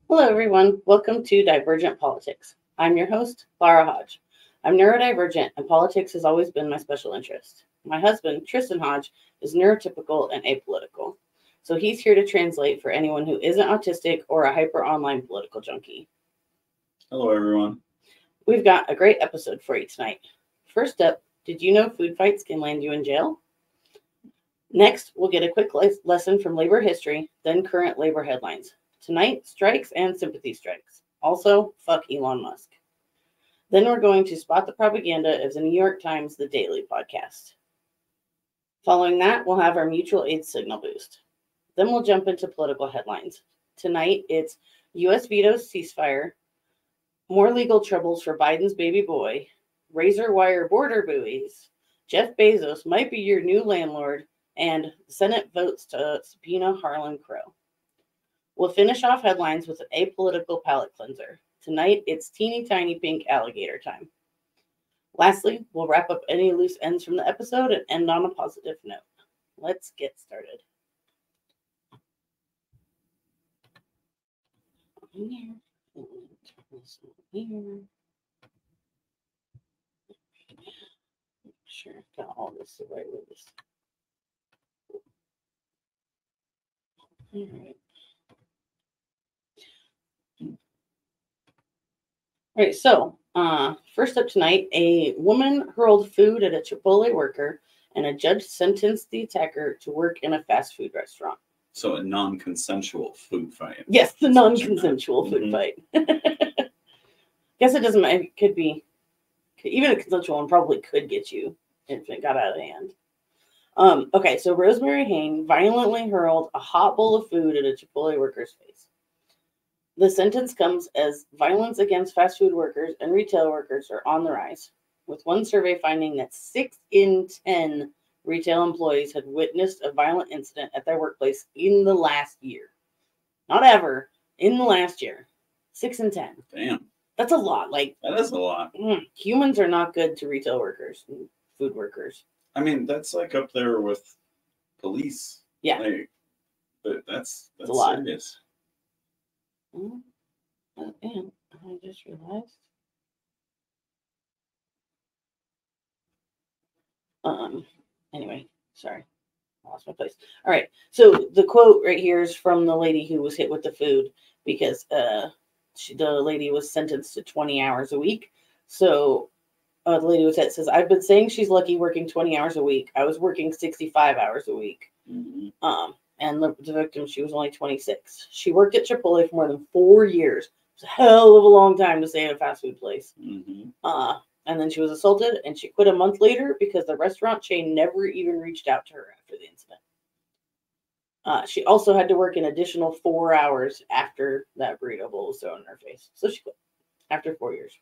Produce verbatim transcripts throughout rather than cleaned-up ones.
Hello, everyone. Welcome to Divergent Politics. I'm your host, Lara Hodge. I'm neurodivergent, and politics has always been my special interest. My husband, Tristan Hodge, is neurotypical and apolitical, so he's here to translate for anyone who isn't autistic or a hyper-online political junkie. Hello, everyone. We've got a great episode for you tonight. First up, did you know food fights can land you in jail? Next, we'll get a quick lesson from labor history, then current labor headlines. Tonight, strikes and sympathy strikes. Also, fuck Elon Musk. Then we're going to spot the propaganda of the New York Times The Daily podcast. Following that, we'll have our mutual aid signal boost. Then we'll jump into political headlines. Tonight, it's U S vetoes ceasefire, more legal troubles for Biden's baby boy, razor wire border buoys, Jeff Bezos might be your new landlord, and the Senate votes to subpoena Harlan Crow. We'll finish off headlines with an apolitical palate cleanser. Tonight, it's teeny tiny pink alligator time. Lastly, we'll wrap up any loose ends from the episode and end on a positive note. Let's get started. Here. Here. Make sure I've got all this the right way. All right. All right, so uh, first up tonight, a woman hurled food at a Chipotle worker, and a judge sentenced the attacker to work in a fast food restaurant. So a non-consensual food fight. Yes, the non-consensual food mm-hmm. fight. Guess it doesn't matter. It could be, even a consensual one probably could get you if it got out of hand. Um, okay, so Rosemary Hayne violently hurled a hot bowl of food at a Chipotle worker's face. The sentence comes as violence against fast food workers and retail workers are on the rise, with one survey finding that six in ten retail employees had witnessed a violent incident at their workplace in the last year. Not ever, in the last year. Six in ten. Damn. That's a lot. Like that is a lot. Mm, humans are not good to retail workers and food workers. I mean, that's like up there with police. Yeah. Like, but that's that's a lot. serious. Mm, oh, and I just realized. Um. Anyway, sorry, I lost my place. All right. So the quote right here is from the lady who was hit with the food because uh, she, the lady was sentenced to twenty hours a week. So uh, the lady was hit says, "I've been saying she's lucky working twenty hours a week. I was working sixty-five hours a week." Mm-hmm. Um. And the, the victim, she was only twenty-six. She worked at Chipotle for more than four years. It's a hell of a long time to stay at a fast food place. Mm-hmm. Uh, and then she was assaulted, and she quit a month later because the restaurant chain never even reached out to her after the incident. Uh, she also had to work an additional four hours after that burrito bowl was thrown in her face. So she quit after four years.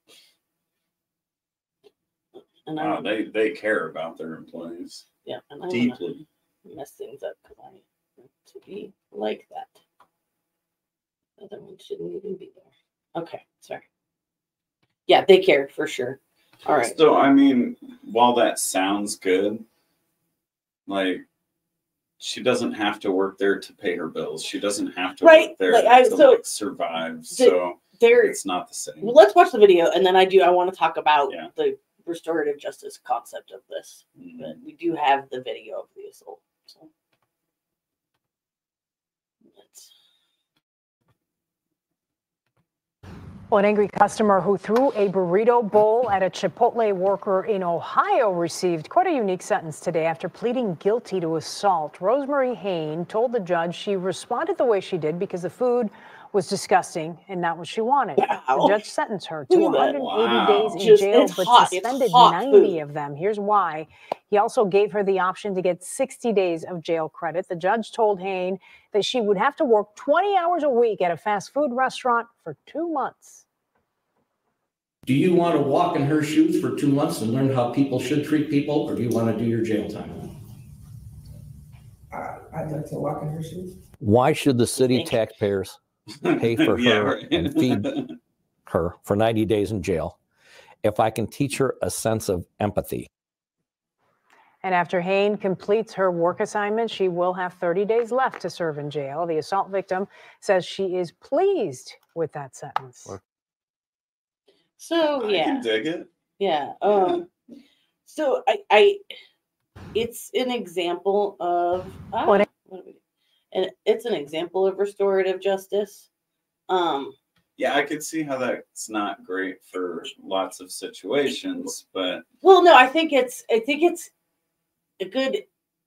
And wow, they, they care about their employees. Yeah, and I deeply. Mess things up because I want to be like that. The other one shouldn't even be there. Okay, sorry. Yeah, they care for sure. All right. So, I mean, while that sounds good, like, she doesn't have to work there to pay her bills. She doesn't have to right. work there like, I, to so like, survive. The, so, there, it's not the same. Well, let's watch the video, and then I do. I want to talk about yeah. the restorative justice concept of this. Mm-hmm. But we do have the video of the assault. So let's. Well, an angry customer who threw a burrito bowl at a Chipotle worker in Ohio received quite a unique sentence today after pleading guilty to assault. Rosemary Hayne told the judge she responded the way she did because the food was disgusting and not what she wanted. Wow. The judge sentenced her to one hundred eighty wow. days in Just, jail, but hot. suspended ninety food. of them. Here's why. He also gave her the option to get sixty days of jail credit. The judge told Hayne that she would have to work twenty hours a week at a fast food restaurant for two months. Do you want to walk in her shoes for two months and learn how people should treat people, or do you want to do your jail time? Uh, I'd like to walk in her shoes. Why should the city taxpayers pay for her yeah, right. and feed her for ninety days in jail if I can teach her a sense of empathy? And after Hain completes her work assignment, she will have thirty days left to serve in jail. The assault victim says she is pleased with that sentence. So I yeah, can dig it. yeah. Um, so I, I, it's an example of, ah, What- what do we do? And it's an example of restorative justice. Um, Yeah, I could see how that's not great for lots of situations, but well, no, I think it's, I think it's a good.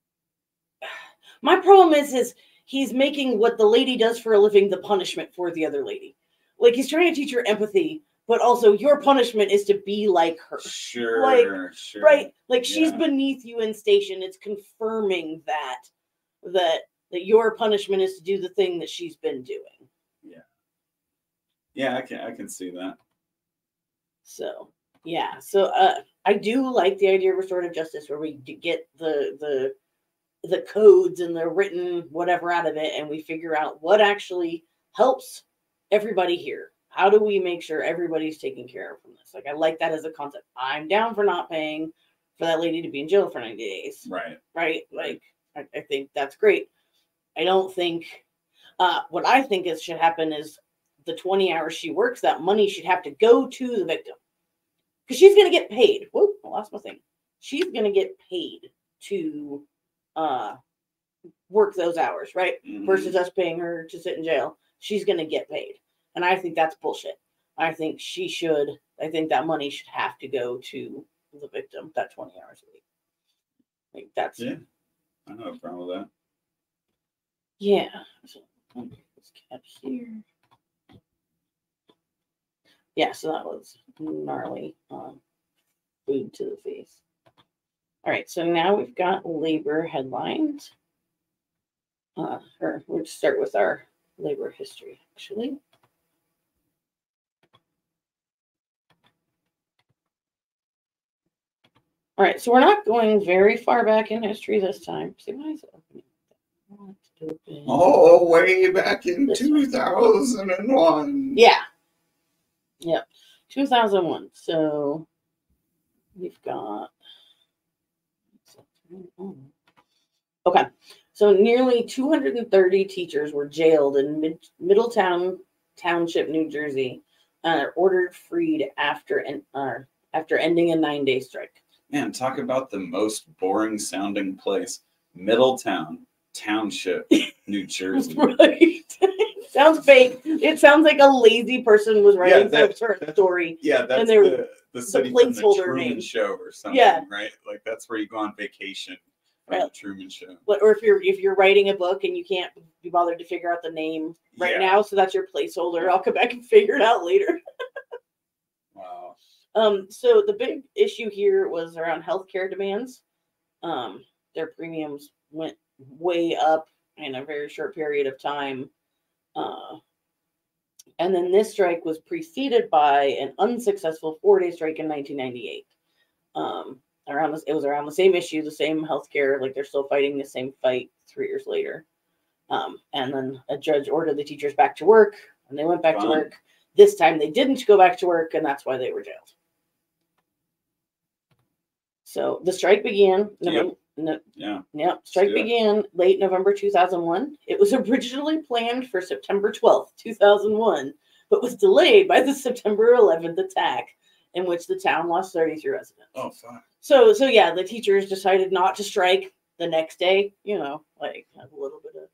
My problem is, is he's making what the lady does for a living the punishment for the other lady. Like he's trying to teach her empathy, but also your punishment is to be like her. sure, Like, sure. Right? Like she's Yeah. beneath you in station. It's confirming that that that your punishment is to do the thing that she's been doing. Yeah, I can I can see that. So yeah. So uh I do like the idea of restorative justice where we d- get the the the codes and the written whatever out of it, and we figure out what actually helps everybody here. How do we make sure everybody's taken care of from this? Like I like that as a concept. I'm down for not paying for that lady to be in jail for ninety days. Right. Right? Like I, I think that's great. I don't think uh what I think is should happen is the twenty hours she works, that money should have to go to the victim. Because she's gonna get paid. Whoop, I lost my thing. She's gonna get paid to uh work those hours, right? Mhm. Versus us paying her to sit in jail. She's gonna get paid. And I think that's bullshit. I think she should, I think that money should have to go to the victim, that twenty hours a week. Like that's Yeah. I don't have a problem with that. yeah. So let me put this cat here. Yeah, so that was gnarly um, food to the face. All right, so now we've got labor headlines. Uh, or we'll start with our labor history, actually. All right, so we're not going very far back in history this time. See, why is it opening? I want it to open. Oh, way back in This one. two thousand one. Yeah. Yep. two thousand one. So we've got. Okay. So nearly two hundred thirty teachers were jailed in Mid- Middletown Township, New Jersey, and are ordered freed after an uh, after ending a nine-day strike. Man, talk about the most boring sounding place. Middletown Township, New Jersey. Right. Sounds fake. It sounds like a lazy person was writing Yeah, that- some sort of story. Yeah, that's And they're- the, the city from the placeholder Truman name. Show or something, Yeah. right? Like that's where you go on vacation from Right. the Truman Show. But- Or if you're if you're writing a book and you can't be bothered to figure out the name right Yeah. now, so that's your placeholder. I'll come back and figure it out later. Wow. Um, so the big issue here was around healthcare demands. Um, their premiums went way up in a very short period of time. Uh, and then this strike was preceded by an unsuccessful four-day strike in nineteen ninety-eight. Um, around this, it was around the same issue, the same healthcare, like they're still fighting the same fight three years later. Um, and then a judge ordered the teachers back to work, and they went back to Fun. work. This time they didn't go back to work, and that's why they were jailed. So the strike began. November, no, Yeah. Yep. Strike do it. began late November two thousand one. It was originally planned for September twelfth, two thousand one, but was delayed by the September eleventh attack, in which the town lost thirty-three residents. Oh, fuck. So, so yeah, the teachers decided not to strike the next day, you know, like have a little bit of,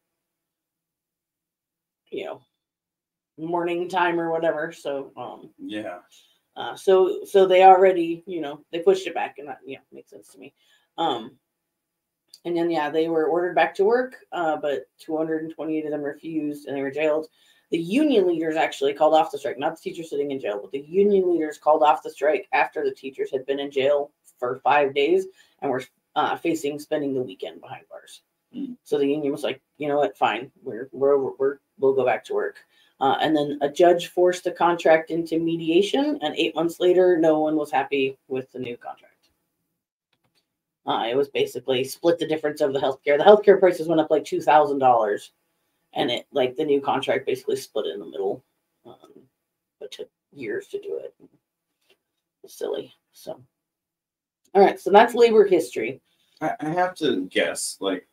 you know, morning time or whatever. So, um, Yeah. uh, so, so they already, you know, they pushed it back, and that, yeah, makes sense to me. Um, and then, yeah, they were ordered back to work, uh, but two hundred twenty-eight of them refused, and they were jailed. The union leaders actually called off the strike, not the teachers sitting in jail, but the union leaders called off the strike after the teachers had been in jail for five days and were uh, facing spending the weekend behind bars. Mm. So the union was like, you know what, fine, we're we're, we're we'll go back to work. Uh, and then a judge forced the contract into mediation, and eight months later, no one was happy with the new contract. Uh, it was basically split the difference of the healthcare. The healthcare prices went up like two thousand dollars, and it like the new contract basically split it in the middle. Um, but took years to do it. It was silly. So, all right, so that's labor history. I, I have to guess, like,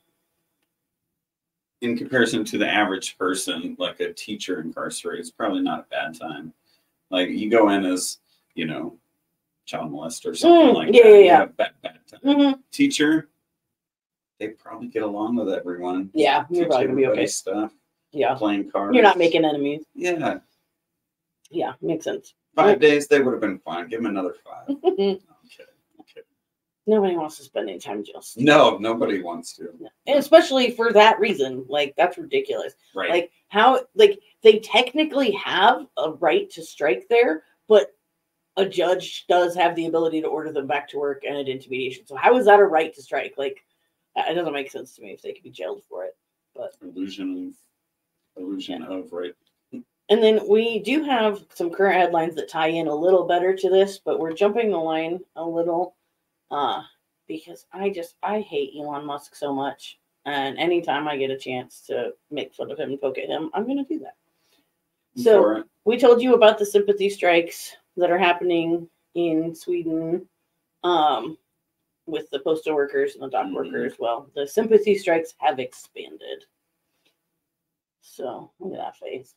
in comparison to the average person, like a teacher incarcerated, it's probably not a bad time. Like, you go in as, you know, child molester or something Mm, like yeah, that. yeah, you yeah. have bad, bad time. Mm-hmm. Teacher, they probably get along with everyone. Yeah, you're Teach probably gonna be everybody okay. stuff. Yeah, Playing cards. you're not making enemies. Yeah. Yeah, makes sense. Five days, they would have been fine. Give them another five. Okay. Okay. Nobody wants to spend any time in jail. No, nobody wants to. And especially for that reason. Like, that's ridiculous. Right. Like, how, like, they technically have a right to strike there, but a judge does have the ability to order them back to work and at intimidation. So how is that a right to strike? Like, it doesn't make sense to me if they could be jailed for it. But illusion of illusion Yeah. of right. And then we do have some current headlines that tie in a little better to this, but we're jumping the line a little uh, because I just, I hate Elon Musk so much. And anytime I get a chance to make fun of him and poke at him, I'm going to do that. So For it. we told you about the sympathy strikes that are happening in Sweden um, with the postal workers and the dock Mhm. workers. Well, the sympathy strikes have expanded. So look at that face.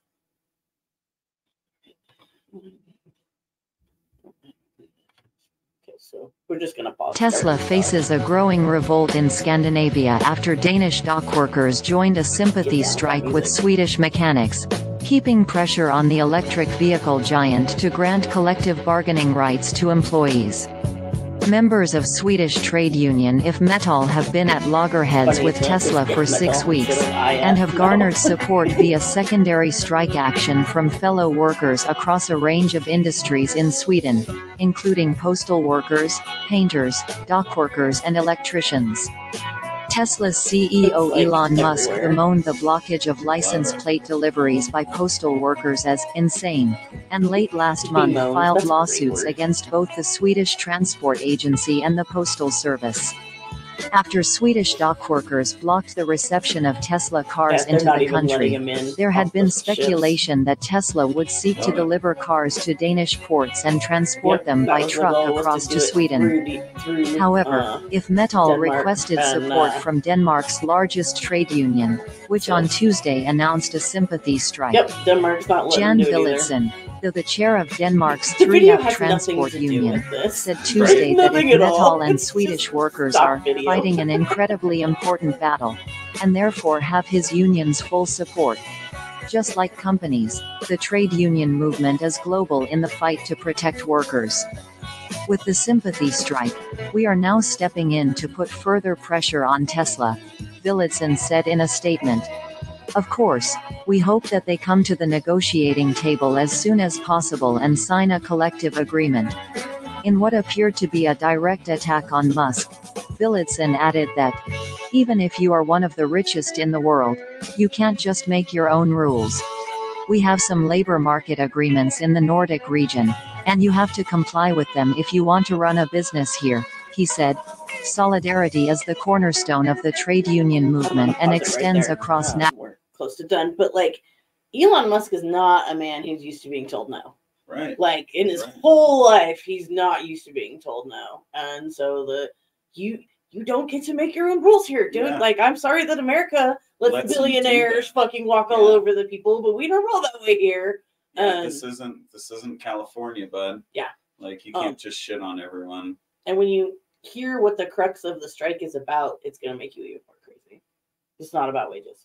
Okay, so we're just gonna pause. Tesla faces a growing revolt in Scandinavia after Danish dock workers joined a sympathy strike with Swedish mechanics, keeping pressure on the electric vehicle giant to grant collective bargaining rights to employees. Members of Swedish trade union If Metall have been at loggerheads Funny with it's not Tesla just for If six Metall, weeks, instead of I F and have garnered Metall. support via secondary strike action from fellow workers across a range of industries in Sweden, including postal workers, painters, dock workers and electricians. Tesla's C E O It's like Elon Musk everywhere. bemoaned the blockage of license plate deliveries by postal workers as insane, and late last month Bemoaned, filed that's a great lawsuits word. against both the Swedish Transport Agency and the Postal Service. After Swedish dock workers blocked the reception of Tesla cars Yeah, they're into not the even letting country, him in there had off been the ships. speculation that Tesla would seek to Oh. deliver cars to Danish ports and transport Yep, them that by was the truck goal, was across do to it Sweden. through the- through, However, uh, If Metall Denmark requested and, support uh, from Denmark's largest trade union, which on Tuesday announced a sympathy strike. Yep, Denmark's not letting Jan him do it either. Villetsen, though the chair of Denmark's The video three F has nothing Transport to do Union, with this. said Tuesday that Nothing if at all. Metall and It's Swedish just workers stock are video. fighting an incredibly important battle, and therefore have his union's full support. Just like companies, the trade union movement is global in the fight to protect workers. With the sympathy strike, we are now stepping in to put further pressure on Tesla, Villetsen said in a statement. Of course, we hope that they come to the negotiating table as soon as possible and sign a collective agreement. In what appeared to be a direct attack on Musk, Villetsen added that, even if you are one of the richest in the world, you can't just make your own rules. We have some labor market agreements in the Nordic region, and you have to comply with them if you want to run a business here, he said. Solidarity is the cornerstone of the trade union movement and Pause it right extends there. across Uh, na- we're close to done, but like Elon Musk is not a man who's used to being told no. Right. Like in his Right. whole life, he's not used to being told no, and so the you you don't get to make your own rules here, dude. Yeah. Like I'm sorry that America lets, Lets him do billionaires that. fucking walk all Yeah. over the people, but we don't roll that way here. Yeah, Um, this isn't this isn't California, bud. Yeah. Like you Um, can't just shit on everyone. And when you hear what the crux of the strike is about, it's going to make you even more crazy. It's not about wages.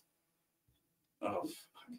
Oh,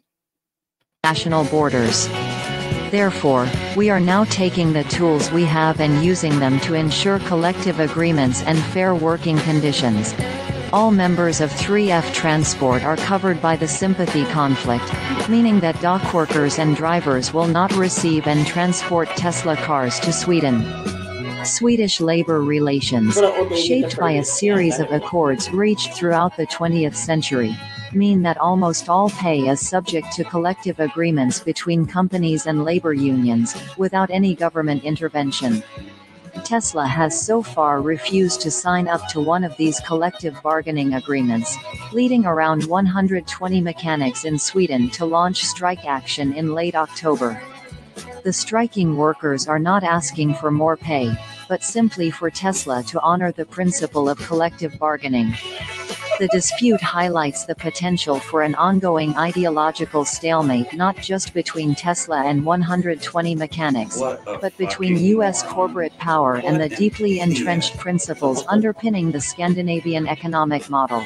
national borders. Therefore, we are now taking the tools we have and using them to ensure collective agreements and fair working conditions. All members of three F Transport are covered by the sympathy conflict, meaning that dock workers and drivers will not receive and transport Tesla cars to Sweden. Swedish labor relations, What an old lady shaped by a deferred. series Yeah, of accords reached throughout the twentieth century, mean that almost all pay is subject to collective agreements between companies and labor unions, without any government intervention. Tesla has so far refused to sign up to one of these collective bargaining agreements, leading around one hundred twenty mechanics in Sweden to launch strike action in late October. The striking workers are not asking for more pay, but simply for Tesla to honor the principle of collective bargaining. The dispute highlights the potential for an ongoing ideological stalemate not just between Tesla and one hundred twenty mechanics, but between U S corporate power and the deeply entrenched principles underpinning the Scandinavian economic model.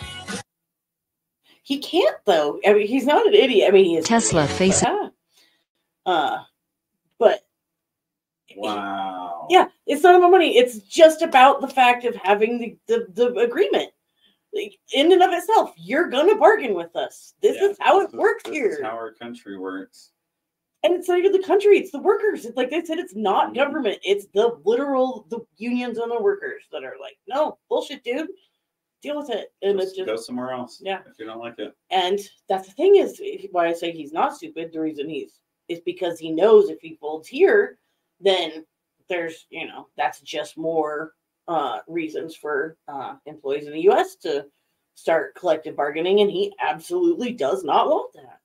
He can't, though. I mean, he's not an idiot. I mean, he is. Tesla faces. Ah. Uh, but. Wow. Yeah, it's not about money. It's just about the fact of having the, the, the agreement. Like, in and of itself, you're going to bargain with us. This Yeah, is how this it is- works this here. is how our country works. And it's not even the country, it's the workers. It's like they said, it's not Mhm. government. It's the literal, the unions and the workers that are like, no, bullshit, dude. Deal with it. And Just it's just, go somewhere else. yeah. If you don't like it. and that's the thing is why I say he's not stupid. The reason he's is because he knows if he folds here, then there's, you know, that's just more uh, reasons for uh, employees in the U S to start collective bargaining, and he absolutely does not want that.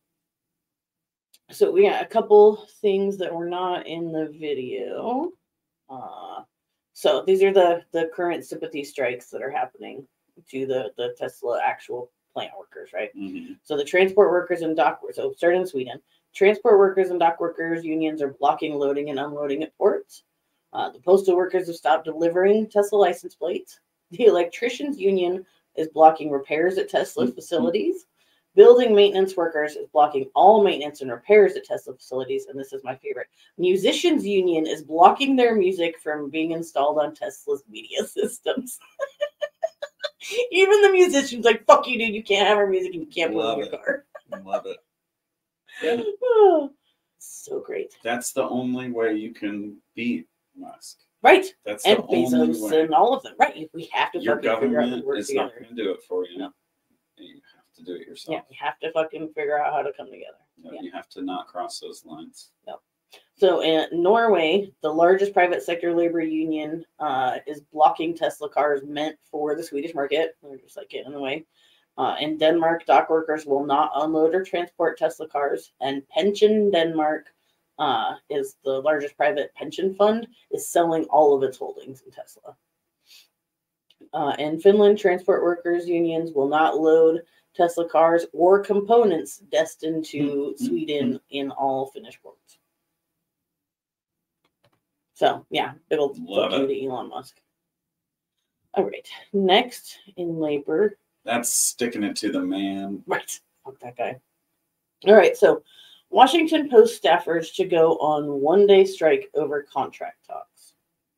So we got a couple things that were not in the video. Uh, so these are the the current sympathy strikes that are happening to the the Tesla actual plant workers, right? Mhm. So the transport workers and dock, so starting in Sweden, transport workers and dock workers unions are blocking loading and unloading at ports. Uh, the postal workers have stopped delivering Tesla license plates. The electricians union is blocking repairs at Tesla facilities. Building maintenance workers is blocking all maintenance and repairs at Tesla facilities. And this is my favorite. Musicians union is blocking their music from being installed on Tesla's media systems. Even the musicians like, fuck you, dude. You can't have our music and you can't put it Love in your it. car. I love it. Oh, so great. That's the only way you can beat Musk. Right. That's And the only Bezos way. and all of them. Right. We have to Your fucking figure out how to government work is together. not going to do it for you. No. You have to do it yourself. Yeah, we have to fucking figure out how to come together. No, Yeah. You have to not cross those lines. So in Norway, the largest private sector labor union uh, is blocking Tesla cars meant for the Swedish market. They're just like getting in the way. Uh, in Denmark, dock workers will not unload or transport Tesla cars. And Pension Denmark uh, is the largest private pension fund, is selling all of its holdings in Tesla. Uh, in Finland, transport workers unions will not load Tesla cars or components destined to Mm-hmm. Sweden in all Finnish ports. So, yeah, it'll Love fuck you to Elon Musk. All right. Next in labor. That's sticking it to the man. Right. Fuck that guy. All right. So, Washington Post staffers to go on one-day strike over contract talks.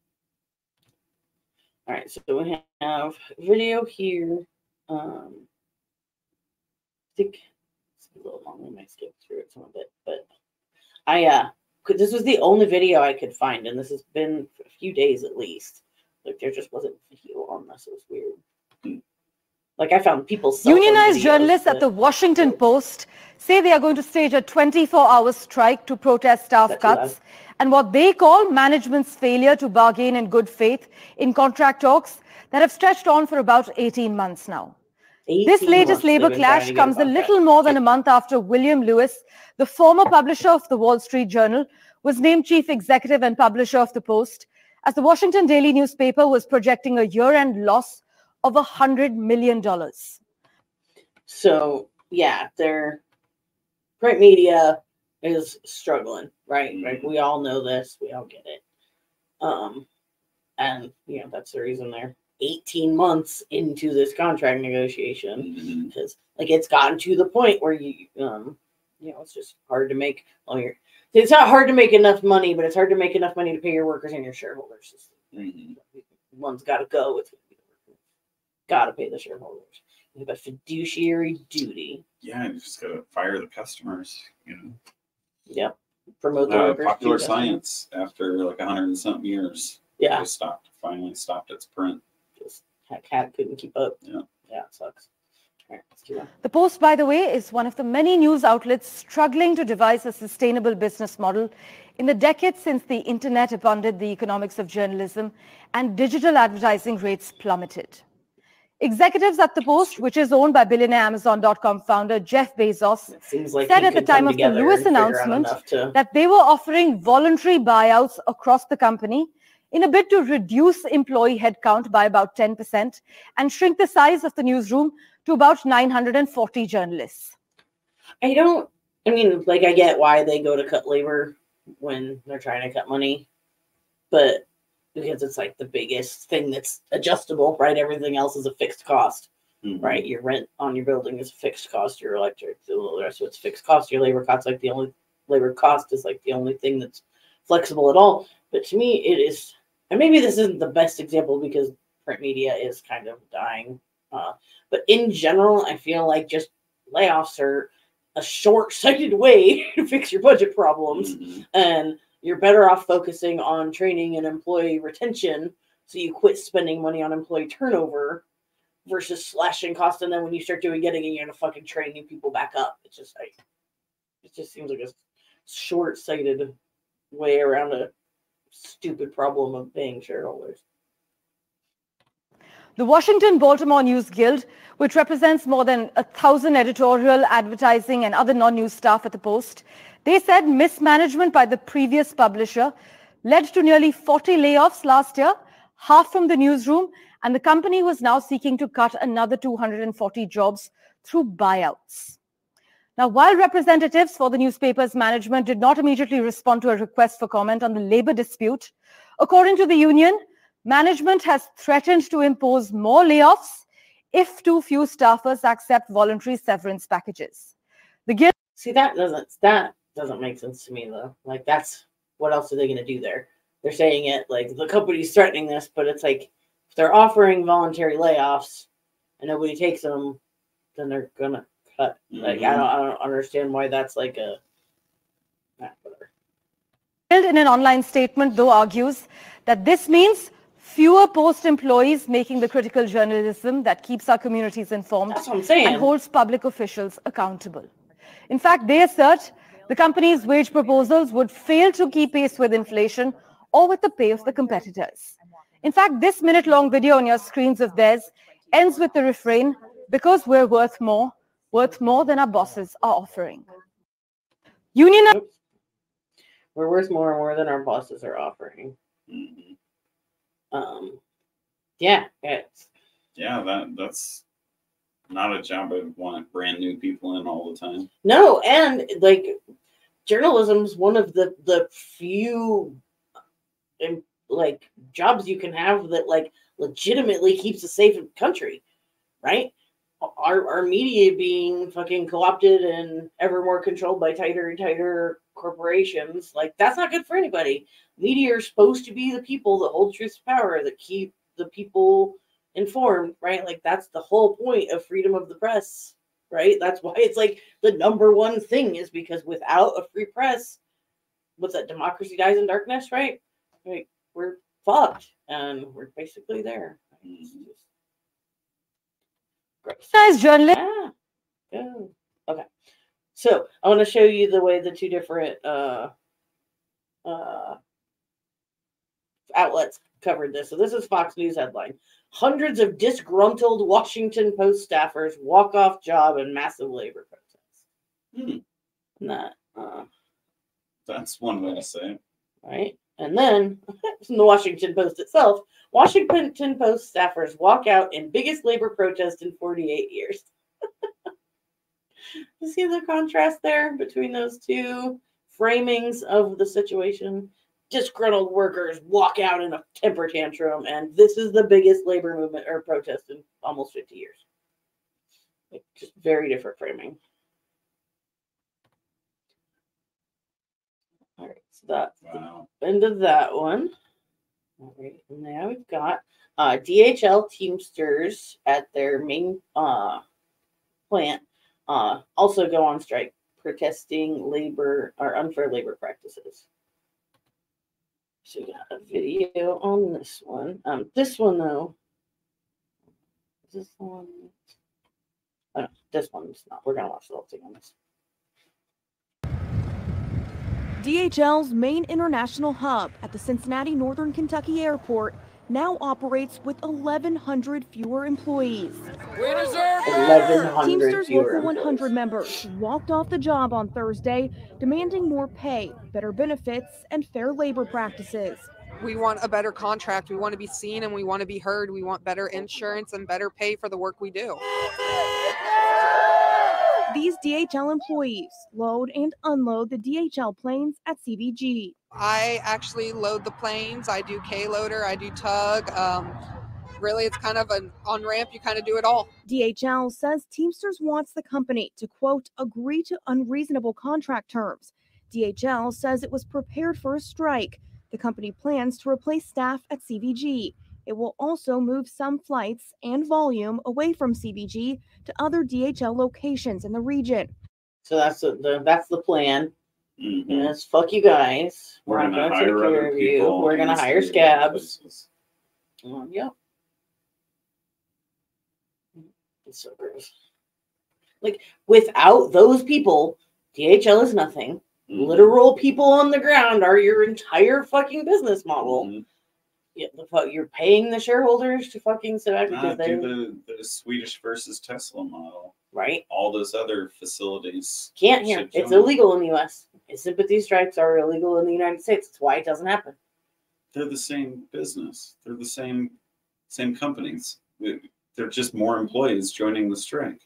All right. So, we have video here. Um, I think it's a little long. We might skip through it some of it. But I, uh, this was the only video I could find, and this has been a few days at least. Like, there just wasn't video on this. It was weird. Hmm. Like, I found people selling Unionized videos journalists at that- the Washington Post say they are going to stage a twenty-four hour strike to protest staff That's too cuts and what they call management's failure to bargain in good faith in contract talks that have stretched on for about eighteen months now. This eighteen latest months labor they've been trying clash to get comes a contract. little more than a month after William Lewis, the former publisher of the Wall Street Journal, was named chief executive and publisher of the Post, as the Washington Daily newspaper was projecting a year-end loss of one hundred million dollars. So, yeah, their print media is struggling, right? Mhm. Like, we all know this. We all get it. Um, and, you know, that's the reason they're eighteen months into this contract negotiation. Mhm. Because, like, it's gotten to the point where you, um, you know, it's just hard to make, well, you're, it's not hard to make enough money, but it's hard to make enough money to pay your workers and your shareholders. Mhm. One's got to go. It's got to pay the shareholders. You have a fiduciary duty. Yeah, you just gotta fire the customers. You know, Yep. Promote the uh, workers. Popular to customers. Science after like a hundred and something years, Yeah. just stopped. Finally stopped its print. Just cat couldn't keep up. Yeah. Yeah, it sucks. All right, let's keep on. The Post, by the way, is one of the many news outlets struggling to devise a sustainable business model in the decades since the internet abandoned the economics of journalism and digital advertising rates plummeted. Executives at the Post, which is owned by billionaire Amazon dot com founder Jeff Bezos, It seems like said he at the could come time of the together Lewis and figure out announcement enough to- that they were offering voluntary buyouts across the company in a bid to reduce employee headcount by about ten percent and shrink the size of the newsroom to about nine hundred forty journalists. I don't, I mean, like, I get why they go to cut labor when they're trying to cut money, but because it's like the biggest thing that's adjustable, right? Everything else is a fixed cost, mm-hmm. right? Your rent on your building is a fixed cost, your electric, the rest of it's fixed cost, your labor cost, like the only labor cost is like the only thing that's flexible at all. But to me, it is, and maybe this isn't the best example because print media is kind of dying. Uh, but in general, I feel like just layoffs are a short-sighted way to fix your budget problems. Mm-hmm. And you're better off focusing on training and employee retention so you quit spending money on employee turnover versus slashing costs. And then when you start doing getting it, you're going to fucking train new people back up. It's just like, it just seems like a short-sighted way around a stupid problem of paying shareholders. The Washington Baltimore News Guild, which represents more than a thousand editorial, advertising, and other non-news staff at the Post, they said mismanagement by the previous publisher led to nearly forty layoffs last year, half from the newsroom, and the company was now seeking to cut another two hundred forty jobs through buyouts. Now, while representatives for the newspaper's management did not immediately respond to a request for comment on the labor dispute, according to the union, management has threatened to impose more layoffs if too few staffers accept voluntary severance packages. The guild See, that doesn't that doesn't make sense to me though. Like, that's what else are they going to do there? They're saying it like the company's threatening this, but it's like if they're offering voluntary layoffs and nobody takes them, then they're gonna cut. Mm-hmm. Like, I don't I don't understand why that's like a. Nah, whatever. In an online statement, though, argues that this means fewer Post employees making the critical journalism that keeps our communities informed. That's what I'm saying. And holds public officials accountable. In fact, they assert the company's wage proposals would fail to keep pace with inflation or with the pay of the competitors. In fact, this minute-long video on your screens of theirs ends with the refrain, "Because we're worth more, worth more than our bosses are offering." Union. Oops. We're worth more and more than our bosses are offering. Mm-hmm. Um, yeah, it's, yeah, that that's not a job I want brand new people in all the time. No, and like journalism's one of the the few like jobs you can have that like legitimately keeps a safe country, right? Our our media being fucking co-opted and ever more controlled by tighter and tighter corporations, like that's not good for anybody. Media are supposed to be the people that hold truth to power, that keep the people informed, right? Like that's the whole point of freedom of the press, right? That's why it's like the number one thing is because without a free press, what's that? Democracy dies in darkness, right? Like we're fucked, and we're basically there. Gross. Nice journalist. Ah, good. Okay. So I want to show you the way the two different uh, uh, outlets covered this. So this is Fox News headline. Hundreds of disgruntled Washington Post staffers walk off job in massive labor protests. Hmm. That, uh, That's one way to say it. Right. And then from the Washington Post itself, Washington Post staffers walk out in biggest labor protest in forty-eight years. You see the contrast there between those two framings of the situation? Disgruntled workers walk out in a temper tantrum, and this is the biggest labor movement or protest in almost fifty years. Like, just very different framing. All right, so that's wow. the end of that one. All right, and now we've got uh, D H L Teamsters at their main uh, plant uh, also go on strike, protesting labor or unfair labor practices. So we got a video on this one. Um, this one though, is this one? Oh, no, this one's not. We're gonna watch the whole thing on this. D H L's main international hub at the Cincinnati Northern Kentucky Airport now operates with eleven hundred fewer employees. We deserve eleven hundred Teamsters fewer Local one hundred employees. members walked off the job on Thursday, demanding more pay, better benefits, and fair labor practices. we want a better contract. We want to be seen and we want to be heard. We want better insurance and better pay for the work we do. These D H L employees load and unload the D H L planes at C V G. I actually load the planes. I do K-loader. I do tug. Um, really, it's kind of an on-ramp. You kind of do it all. D H L says Teamsters wants the company to, quote, agree to unreasonable contract terms. D H L says it was prepared for a strike. The company plans to replace staff at C V G. It will also move some flights and volume away from C V G to other D H L locations in the region. So that's the, the that's the plan. Mhm. Yes, fuck you guys. We're not gonna gonna hire take care other of you. people. We're gonna and hire stay in scabs. places. Well, yeah. It's so gross. Like, without those people, D H L is nothing. Mhm. Literal people on the ground are your entire fucking business model. Mhm. Yeah, the fuck, you're paying the shareholders to fucking sit back Nah, because they're do the, the Swedish versus Tesla model. right. All those other facilities Can't hear. should It's join. illegal in the U S. Sympathy strikes are illegal in the United States. That's why it doesn't happen. They're the same business. They're the same same companies. They're just more employees joining the strike.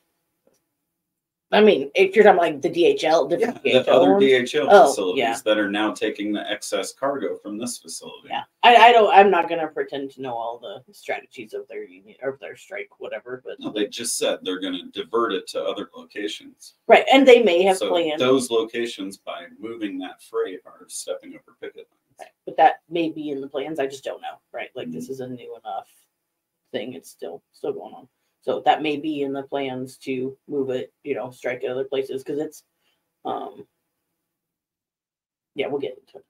I mean, if you're talking like the D H L, different D H L The other ones. D H L Oh, facilities yeah. that are now taking the excess cargo from this facility. Yeah, I, I don't. I'm not gonna pretend to know all the strategies of their union or their strike, whatever. But No, they just said they're going to divert it to other locations. right, and they may have So planned. those locations, by moving that freight, are stepping over picket lines. Right, but that may be in the plans. I just don't know. Right, like Mm-hmm. this is a new enough thing. It's still still going on. So that may be in the plans to move it. You know, strike at other places because it's. um Yeah, we'll get into it.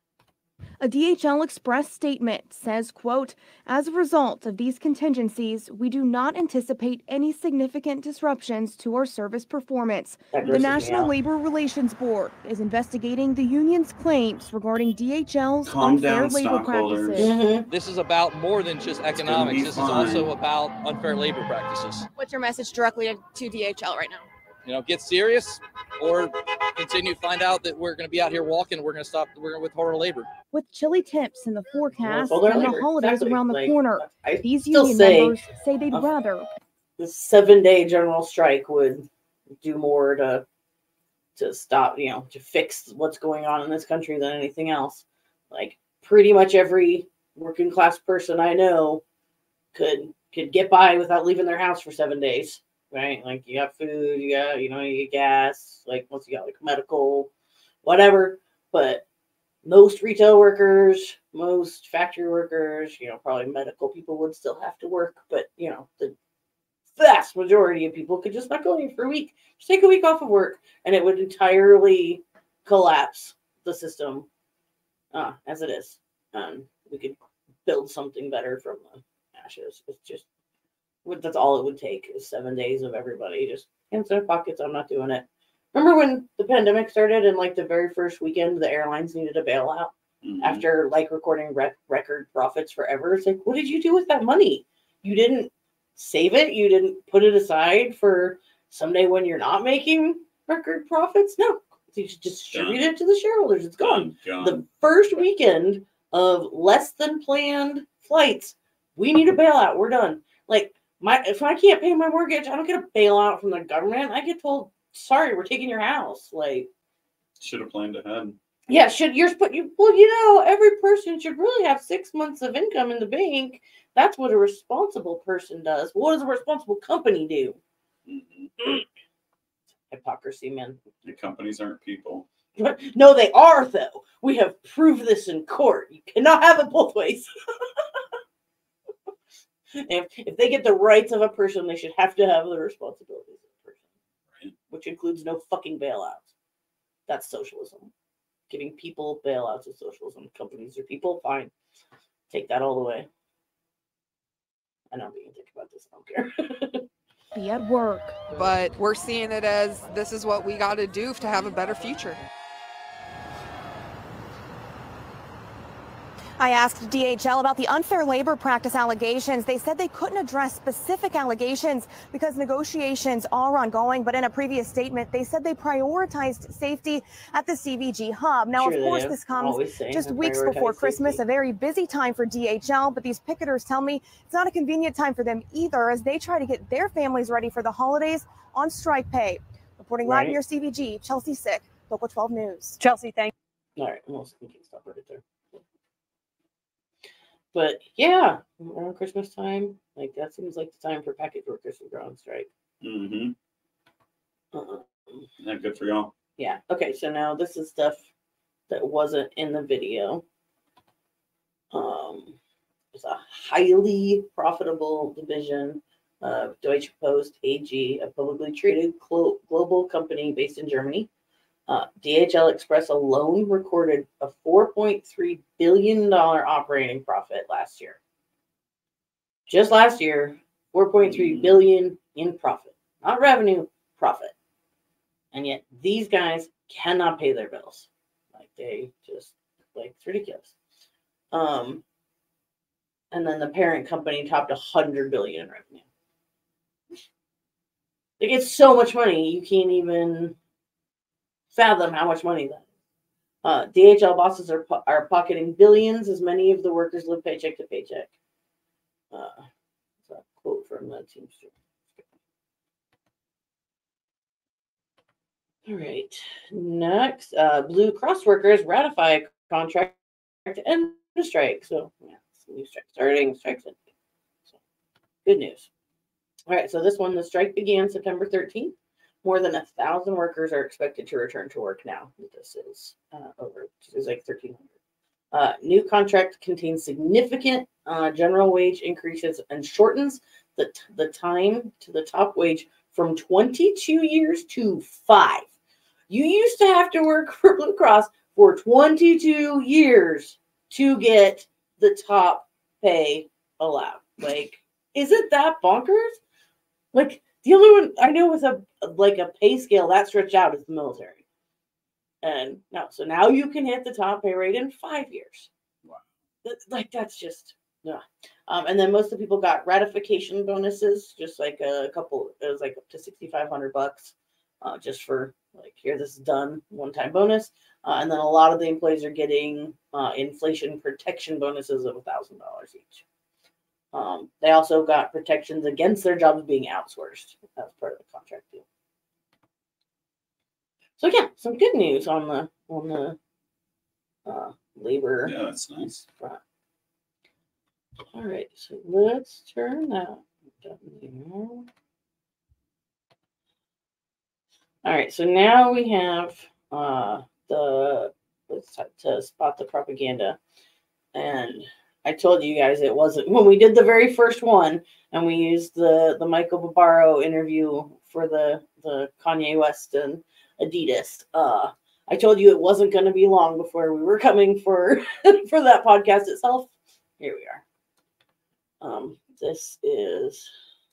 A D H L Express statement says, quote, as a result of these contingencies, we do not anticipate any significant disruptions to our service performance. That The grosses me National out. Labor Relations Board is investigating the union's claims regarding D H L's Calm unfair down, labor stockholders. practices. Mhm. This is about more than just gonna economics. be This fine. is also about unfair labor practices. What's your message directly to, to D H L right now? You know, get serious or continue to find out that we're going to be out here walking. We're going to stop. We're going to withhold our labor. With chilly temps in the forecast Withhold our and the labor. holidays Exactly. around the Like, corner, I these still union say members say they'd a- rather the seven day general strike would do more to to stop, you know, to fix what's going on in this country than anything else. Like pretty much every working class person I know could could get by without leaving their house for seven days. Right? Like you got food, you got, you know, you get gas, like once you got like medical, whatever. But most retail workers, most factory workers, you know, probably medical people would still have to work, but you know, the vast majority of people could just not go in for a week. Just take a week off of work, and it would entirely collapse the system uh, as it is. Um, we could build something better from the ashes. It's just that's all it would take is seven days of everybody just hands in their pockets. I'm not doing it. Remember when the pandemic started and like the very first weekend, the airlines needed a bailout Mhm. after like recording rec- record profits forever? It's like, what did you do with that money? You didn't save it. You didn't put it aside for someday when you're not making record profits. No, you should distribute it to the shareholders. It's gone. Gone. The first weekend of less than planned flights, we need a bailout. We're done. Like my, if I can't pay my mortgage, I don't get a bailout from the government. I get told, sorry, we're taking your house. Like, Should have planned ahead. yeah, should yours put you? Well, you know, every person should really have six months of income in the bank. That's what a responsible person does. What does a responsible company do? Mhm. Hypocrisy, man. The companies aren't people. No, they are though. We have proved this in court. You cannot have it both ways. if if they get the rights of a person, they should have to have the responsibilities of a person, Right. which includes no fucking bailouts. That's socialism. Giving people bailouts is socialism. Companies are people. Fine, take that all the way. I know I'm being a dick about this. I don't care. be at work. But we're seeing it as this is what we got to do to have a better future. I asked D H L about the unfair labor practice allegations. They said they couldn't address specific allegations because negotiations are ongoing. But in a previous statement, they said they prioritized safety at the C V G hub. Now, Sure of they course, do. this comes Always saying just they weeks before prioritize Christmas, safety. a very busy time for D H L. But these picketers tell me it's not a convenient time for them either, as they try to get their families ready for the holidays on strike pay. Reporting live Right. near C V G, Chelsea Sick, Local twelve News. Chelsea, thank All right, almost we can stop right there. But yeah, around Christmas time, like that seems like the time for package workers to go on strike. Mm-hmm. Uh-uh. Yeah, good for y'all. Yeah. Okay. So now this is stuff that wasn't in the video. Um, it's a highly profitable division of Deutsche Post A G, a publicly traded glo- global company based in Germany. Uh, D H L Express alone recorded a four point three billion dollars operating profit last year. Just last year, four point three billion dollars in profit, not revenue, profit. And yet these guys cannot pay their bills. Like they just, like, it's ridiculous. Um, and then the parent company topped one hundred billion dollars in revenue. Like, it's so much money, you can't even fathom how much money that is. Uh, D H L bosses are po- are pocketing billions as many of the workers live paycheck to paycheck. Uh, that's a quote from the Teamster. All right. Next, uh, Blue Cross workers ratify a contract to end the strike. So, yeah, it's a new strike starting, strikes ending. So, good news. All right. So, this one, the strike began September thirteenth. More than a thousand workers are expected to return to work now. This is uh, over. It's like thirteen hundred. Uh, new contract contains significant uh, general wage increases and shortens the t- the time to the top wage from twenty-two years to five. You used to have to work for Blue Cross for twenty-two years to get the top pay allowed. Like, isn't that bonkers? Like, the only one I know with a like a pay scale that stretched out is the military. And no, so now you can hit the top pay rate in five years. Wow. That's like that's just yeah. Um, and then most of the people got ratification bonuses, just like a couple. It was like up to sixty five hundred bucks, uh, just for like here this is done one time bonus. Uh, and then a lot of the employees are getting uh, inflation protection bonuses of a thousand dollars each. Um, they also got protections against their jobs being outsourced as part of the contract deal. So yeah, some good news on the on the uh, labor. Yeah, that's nice. Front. All right, so let's turn that down there. All right, so now we have uh, the let's talk to spot the propaganda, and I told you guys it wasn't when we did the very first one, and we used the the Michael Barbaro interview for the the Kanye West and Adidas. Uh, I told you it wasn't going to be long before we were coming for for that podcast itself. Here we are. Um, this is.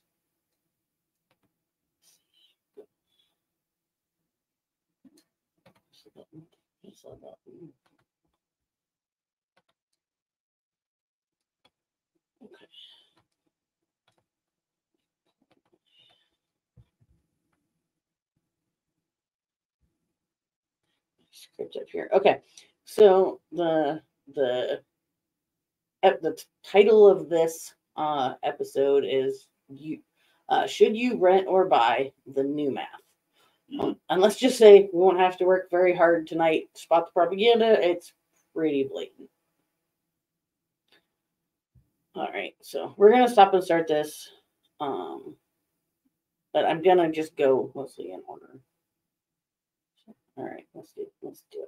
Okay. Script up here. Okay, so the the the title of this uh, episode is you uh, should you rent or buy the new math? Um, and let's just say we won't have to work very hard tonight to spot the propaganda. It's pretty blatant. All right, so we're gonna stop and start this, um, but I'm gonna just go mostly in order. All right, let's do let's do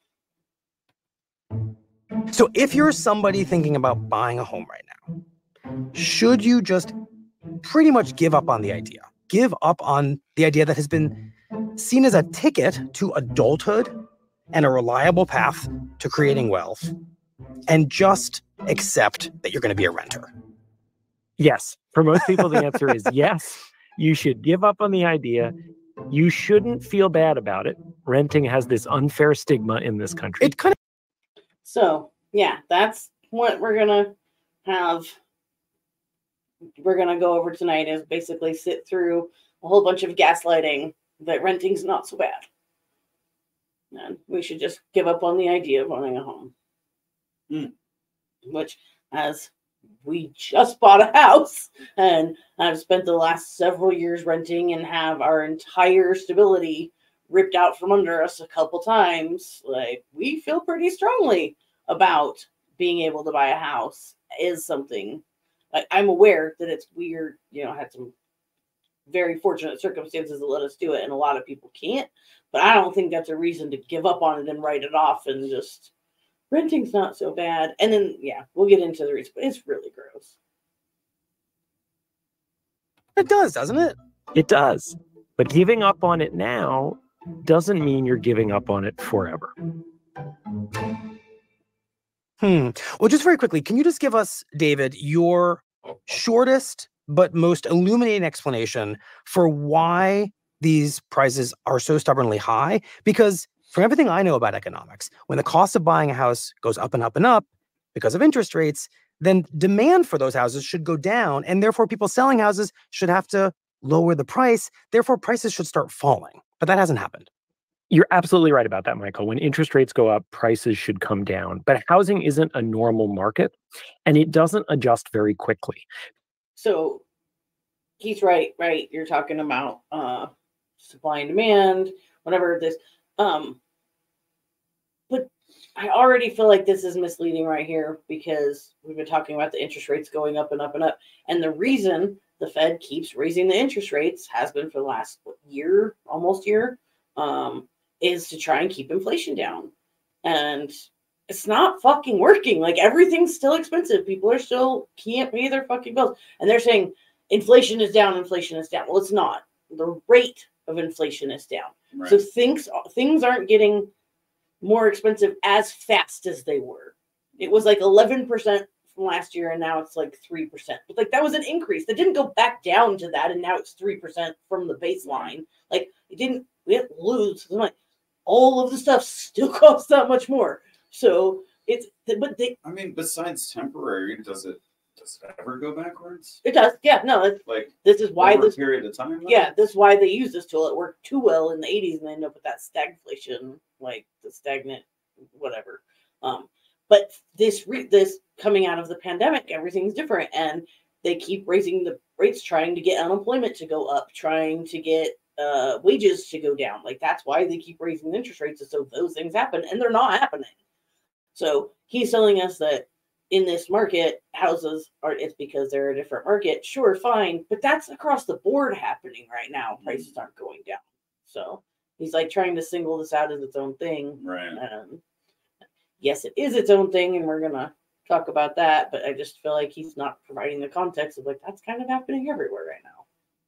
it. So if you're somebody thinking about buying a home right now, should you just pretty much give up on the idea? Give up on the idea that has been seen as a ticket to adulthood and a reliable path to creating wealth, and just accept that you're going to be a renter? Yes. For most people, the answer is yes. You should give up on the idea. You shouldn't feel bad about it. Renting has this unfair stigma in this country. It kind of So yeah, that's what we're gonna have, we're gonna go over tonight is basically sit through a whole bunch of gaslighting that renting's not so bad. And we should just give up on the idea of owning a home. Mm. Which, as we just bought a house and I've spent the last several years renting and have our entire stability ripped out from under us a couple times, like, we feel pretty strongly about being able to buy a house is something. Like, I'm aware that it's weird, you know, had some very fortunate circumstances that let us do it, and a lot of people can't. But I don't think that's a reason to give up on it and write it off and just renting's not so bad. And then, yeah, we'll get into the reason, but it's really gross. It does, doesn't it? It does. But giving up on it now doesn't mean you're giving up on it forever. Hmm. Well, just very quickly, can you just give us, David, your shortest but most illuminating explanation for why these prices are so stubbornly high? Because from everything I know about economics, when the cost of buying a house goes up and up and up because of interest rates, then demand for those houses should go down, and therefore people selling houses should have to lower the price. Therefore, prices should start falling. But that hasn't happened. You're absolutely right about that, Michael. When interest rates go up, prices should come down. But housing isn't a normal market, and it doesn't adjust very quickly. So he's right, right? You're talking about uh, supply and demand, whatever this. Um, but I already feel like this is misleading right here because we've been talking about the interest rates going up and up and up. And the reason the Fed keeps raising the interest rates, has been for the last what, year, almost year, um, is to try and keep inflation down. And it's not fucking working. Like, everything's still expensive. People are still can't pay their fucking bills. And they're saying inflation is down, inflation is down. Well, it's not. The rate of inflation is down. Right. So things things aren't getting more expensive as fast as they were. It was like eleven percent from last year, and now it's like three percent. But like, that was an increase. That didn't go back down to that, and now it's three percent from the baseline. Like, it didn't, we didn't lose. Like, all of the stuff still costs that much more. So it's, but they. I mean, besides temporary, does it does it ever go backwards? It does. Yeah. No. It's, like, this is why over this a period of time. Though? Yeah, this is why they use this tool. It worked too well in the eighties, and they end up with that stagflation, like the stagnant, whatever. Um, but this re- this coming out of the pandemic, everything's different, and they keep raising the rates, trying to get unemployment to go up, trying to get uh, wages to go down. Like, that's why they keep raising the interest rates, is so those things happen, and they're not happening. So he's telling us that in this market, houses are, it's because they're a different market. Sure, fine. But that's across the board happening right now. Prices aren't going down. So he's like trying to single this out as its own thing. Right. Um, yes, it is its own thing, and we're going to talk about that. But I just feel like he's not providing the context of, like, that's kind of happening everywhere right now.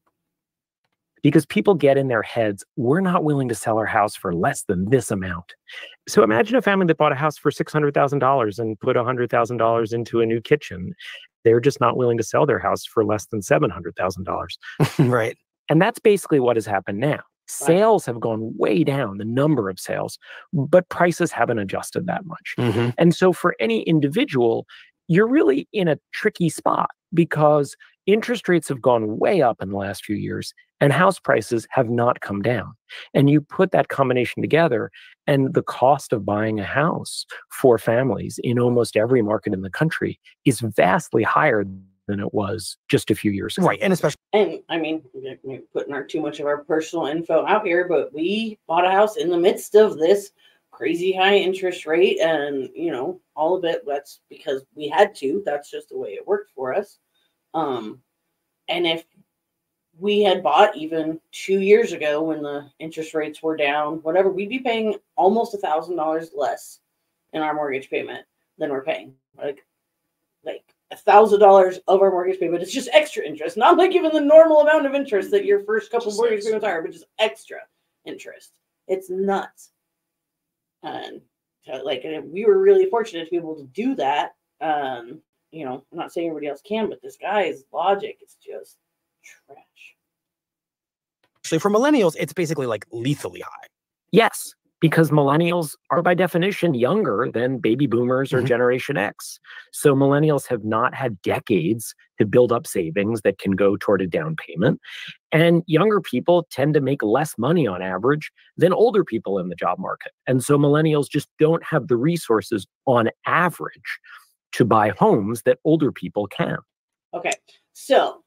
Because people get in their heads, we're not willing to sell our house for less than this amount. So imagine a family that bought a house for six hundred thousand dollars and put one hundred thousand dollars into a new kitchen. They're just not willing to sell their house for less than seven hundred thousand dollars. Right. And that's basically what has happened now. Sales have gone way down, the number of sales, but prices haven't adjusted that much. Mm-hmm. And so for any individual, you're really in a tricky spot because interest rates have gone way up in the last few years and house prices have not come down. And you put that combination together, and the cost of buying a house for families in almost every market in the country is vastly higher than it was just a few years ago. Right. And especially, and I mean, we're putting our too much of our personal info out here, but we bought a house in the midst of this crazy high interest rate, and, you know, all of it, that's because we had to. That's just the way it worked for us. Um, and if we had bought even two years ago when the interest rates were down, whatever, we'd be paying almost a thousand dollars less in our mortgage payment than we're paying. Like, like a thousand dollars of our mortgage payment is just extra interest, not like even the normal amount of interest that your first couple mortgage payments are, but just extra interest. It's nuts. And so, like, we were really fortunate to be able to do that. Um, you know, I'm not saying everybody else can, but this guy's logic is just trash. Actually, for millennials, it's basically like lethally high. Yes. because millennials are by definition younger than baby boomers or Mm-hmm. Generation X. So millennials have not had decades to build up savings that can go toward a down payment. And younger people tend to make less money on average than older people in the job market. And so millennials just don't have the resources on average to buy homes that older people can. Okay, so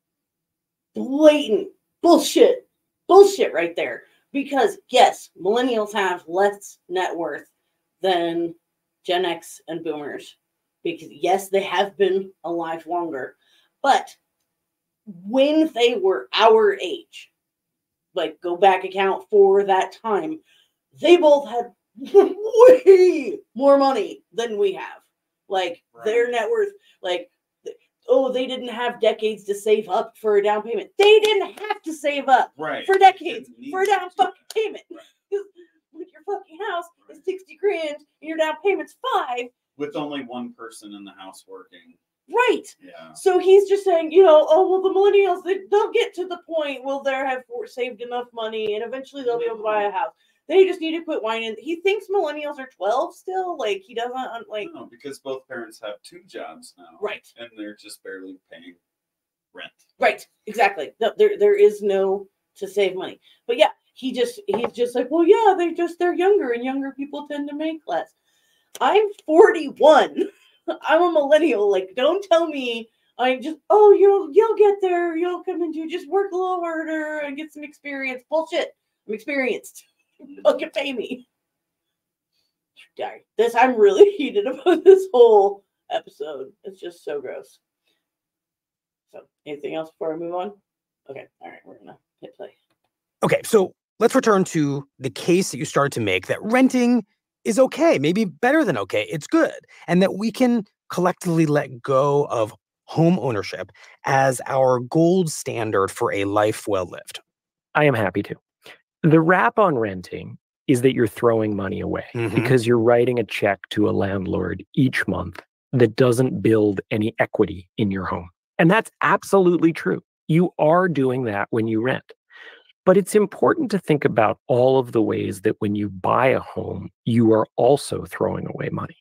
blatant bullshit, bullshit right there. Because yes, millennials have less net worth than Gen X and boomers. Because yes, they have been alive longer. But when they were our age, like go back account for that time, they both had way more money than we have. Like right. Their net worth, like, oh, they didn't have decades to save up for a down payment. They didn't have to save up right. for decades for a down fucking payment. Like your fucking house is sixty grand and your down payment's five. With only one person in the house working. Right. Yeah. So he's just saying, you know, oh, well, the millennials, they, they'll get to the point where they'll have saved enough money and eventually they'll be able to buy a house. They just need to quit whining. He thinks millennials are twelve still. Like, he doesn't, like... No, because both parents have two jobs now. Right. And they're just barely paying rent. Right. Exactly. No, there, there is no to save money. But yeah, he just, he's just like, well, yeah, they just, they're younger and younger people tend to make less. I'm forty-one. I'm a millennial. Like, don't tell me I just, oh, you'll, you'll get there. You'll come and do, just work a little harder and get some experience. Bullshit. I'm experienced. Fucking pay me. Sorry. This, I'm really heated about this whole episode. It's just so gross. So, anything else before we move on? Okay. All right. We're going to hit play. Okay. So let's return to the case that you started to make that renting is okay, maybe better than okay. It's good. And that we can collectively let go of home ownership as our gold standard for a life well lived. I am happy to. The rap on renting is that you're throwing money away mm-hmm. because you're writing a check to a landlord each month that doesn't build any equity in your home. And that's absolutely true. You are doing that when you rent. But it's important to think about all of the ways that when you buy a home, you are also throwing away money.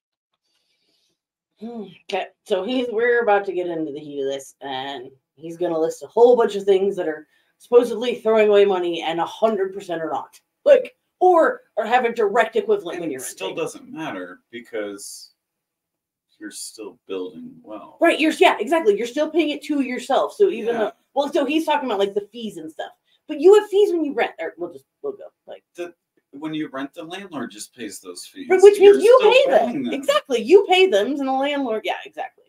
Okay, so he's we're about to get into the heat of this, and he's going to list a whole bunch of things that are supposedly throwing away money and one hundred percent are not. Like, or, or have a direct equivalent and when you're renting. It still doesn't matter because you're still building well. Right, you're, yeah, exactly. You're still paying it to yourself. So even yeah. though, well, so he's talking about like the fees and stuff. But you have fees when you rent. Or we'll just, we'll go. Like the, when you rent, the landlord just pays those fees. Right, which means you're you pay them. them. Exactly. You pay them and the landlord, yeah, exactly.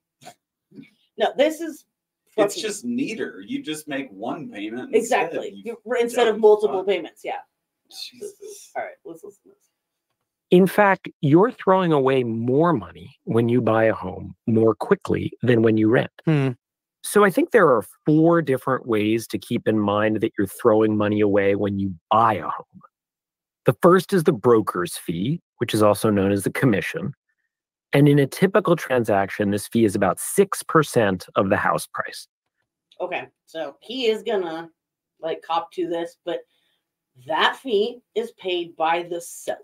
No, this is It's just neater. You just make one payment. Exactly. Instead, you, instead of multiple fun. payments. Yeah. Jesus. All right. Let's listen to this. In fact, you're throwing away more money when you buy a home more quickly than when you rent. Hmm. So I think there are four different ways to keep in mind that you're throwing money away when you buy a home. The first is the broker's fee, which is also known as the commission. And in a typical transaction, this fee is about six percent of the house price. Okay, so he is gonna like cop to this, but that fee is paid by the seller.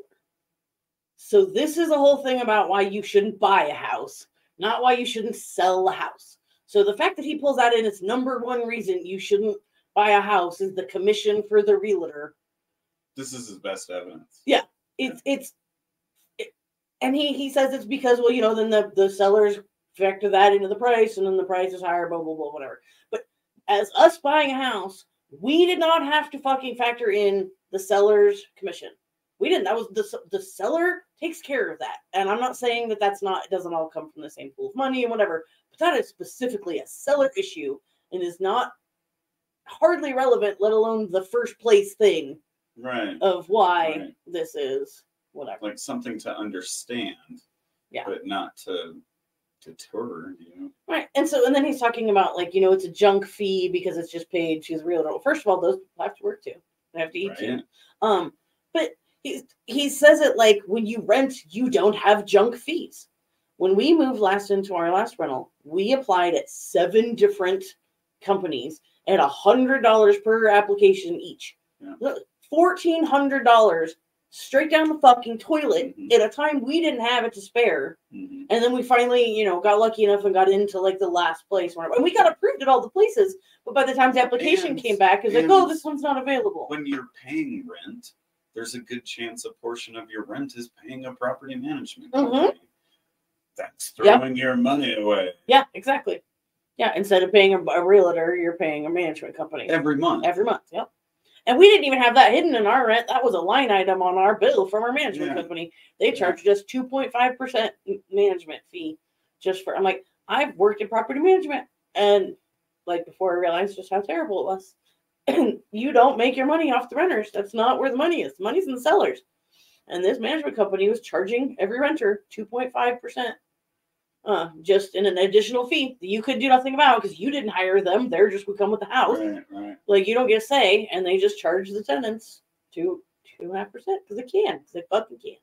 So this is a whole thing about why you shouldn't buy a house, not why you shouldn't sell a house. So the fact that he pulls that in, it's number one reason you shouldn't buy a house is the commission for the realtor. This is his best evidence. Yeah, it's it's, it, and he he says it's because, well, you know, then the the sellers factor that into the price, and then the price is higher, blah blah blah, whatever. But as us buying a house, we did not have to fucking factor in the seller's commission. We didn't. That was the the seller takes care of that. And I'm not saying that that's not, it doesn't all come from the same pool of money and whatever, but that is specifically a seller issue and is not hardly relevant, let alone the first place thing right. of why right. this is whatever. Like something to understand, yeah, but not to deter, you know? Right. And so, and then he's talking about like, you know, it's a junk fee because it's just paid to the realtor. Well, first of all, those have to work too. They have to eat right. too. Um, but he, he says it like when you rent, you don't have junk fees. When we moved last into our last rental, we applied at seven different companies at a hundred dollars per application each. Yeah. fourteen hundred dollars straight down the fucking toilet at a time we didn't have it to spare. Mm-hmm. And then we finally, you know, got lucky enough and got into like the last place. Where, and we got approved at all the places. But by the time the application And- came back, it's like, and oh, this one's not available. When you're paying rent, there's a good chance a portion of your rent is paying a property management company. Mm-hmm. That's throwing your money away Yeah, exactly. Yeah, instead of paying a, a realtor, you're paying a management company. every month. Every month, yep. And we didn't even have that hidden in our rent. That was a line item on our bill from our management Yeah. company. They charged us two point five percent management fee just for, I'm like, I've worked in property management. And like before I realized just how terrible it was. And you don't make your money off the renters. That's not where the money is. The money's in the sellers. And this management company was charging every renter two point five percent. Uh, just in an additional fee that you could do nothing about because you didn't hire them. They're just would come with the house. Right, right. Like you don't get a say, and they just charge the tenants two two and a half percent because they can, because they fucking can.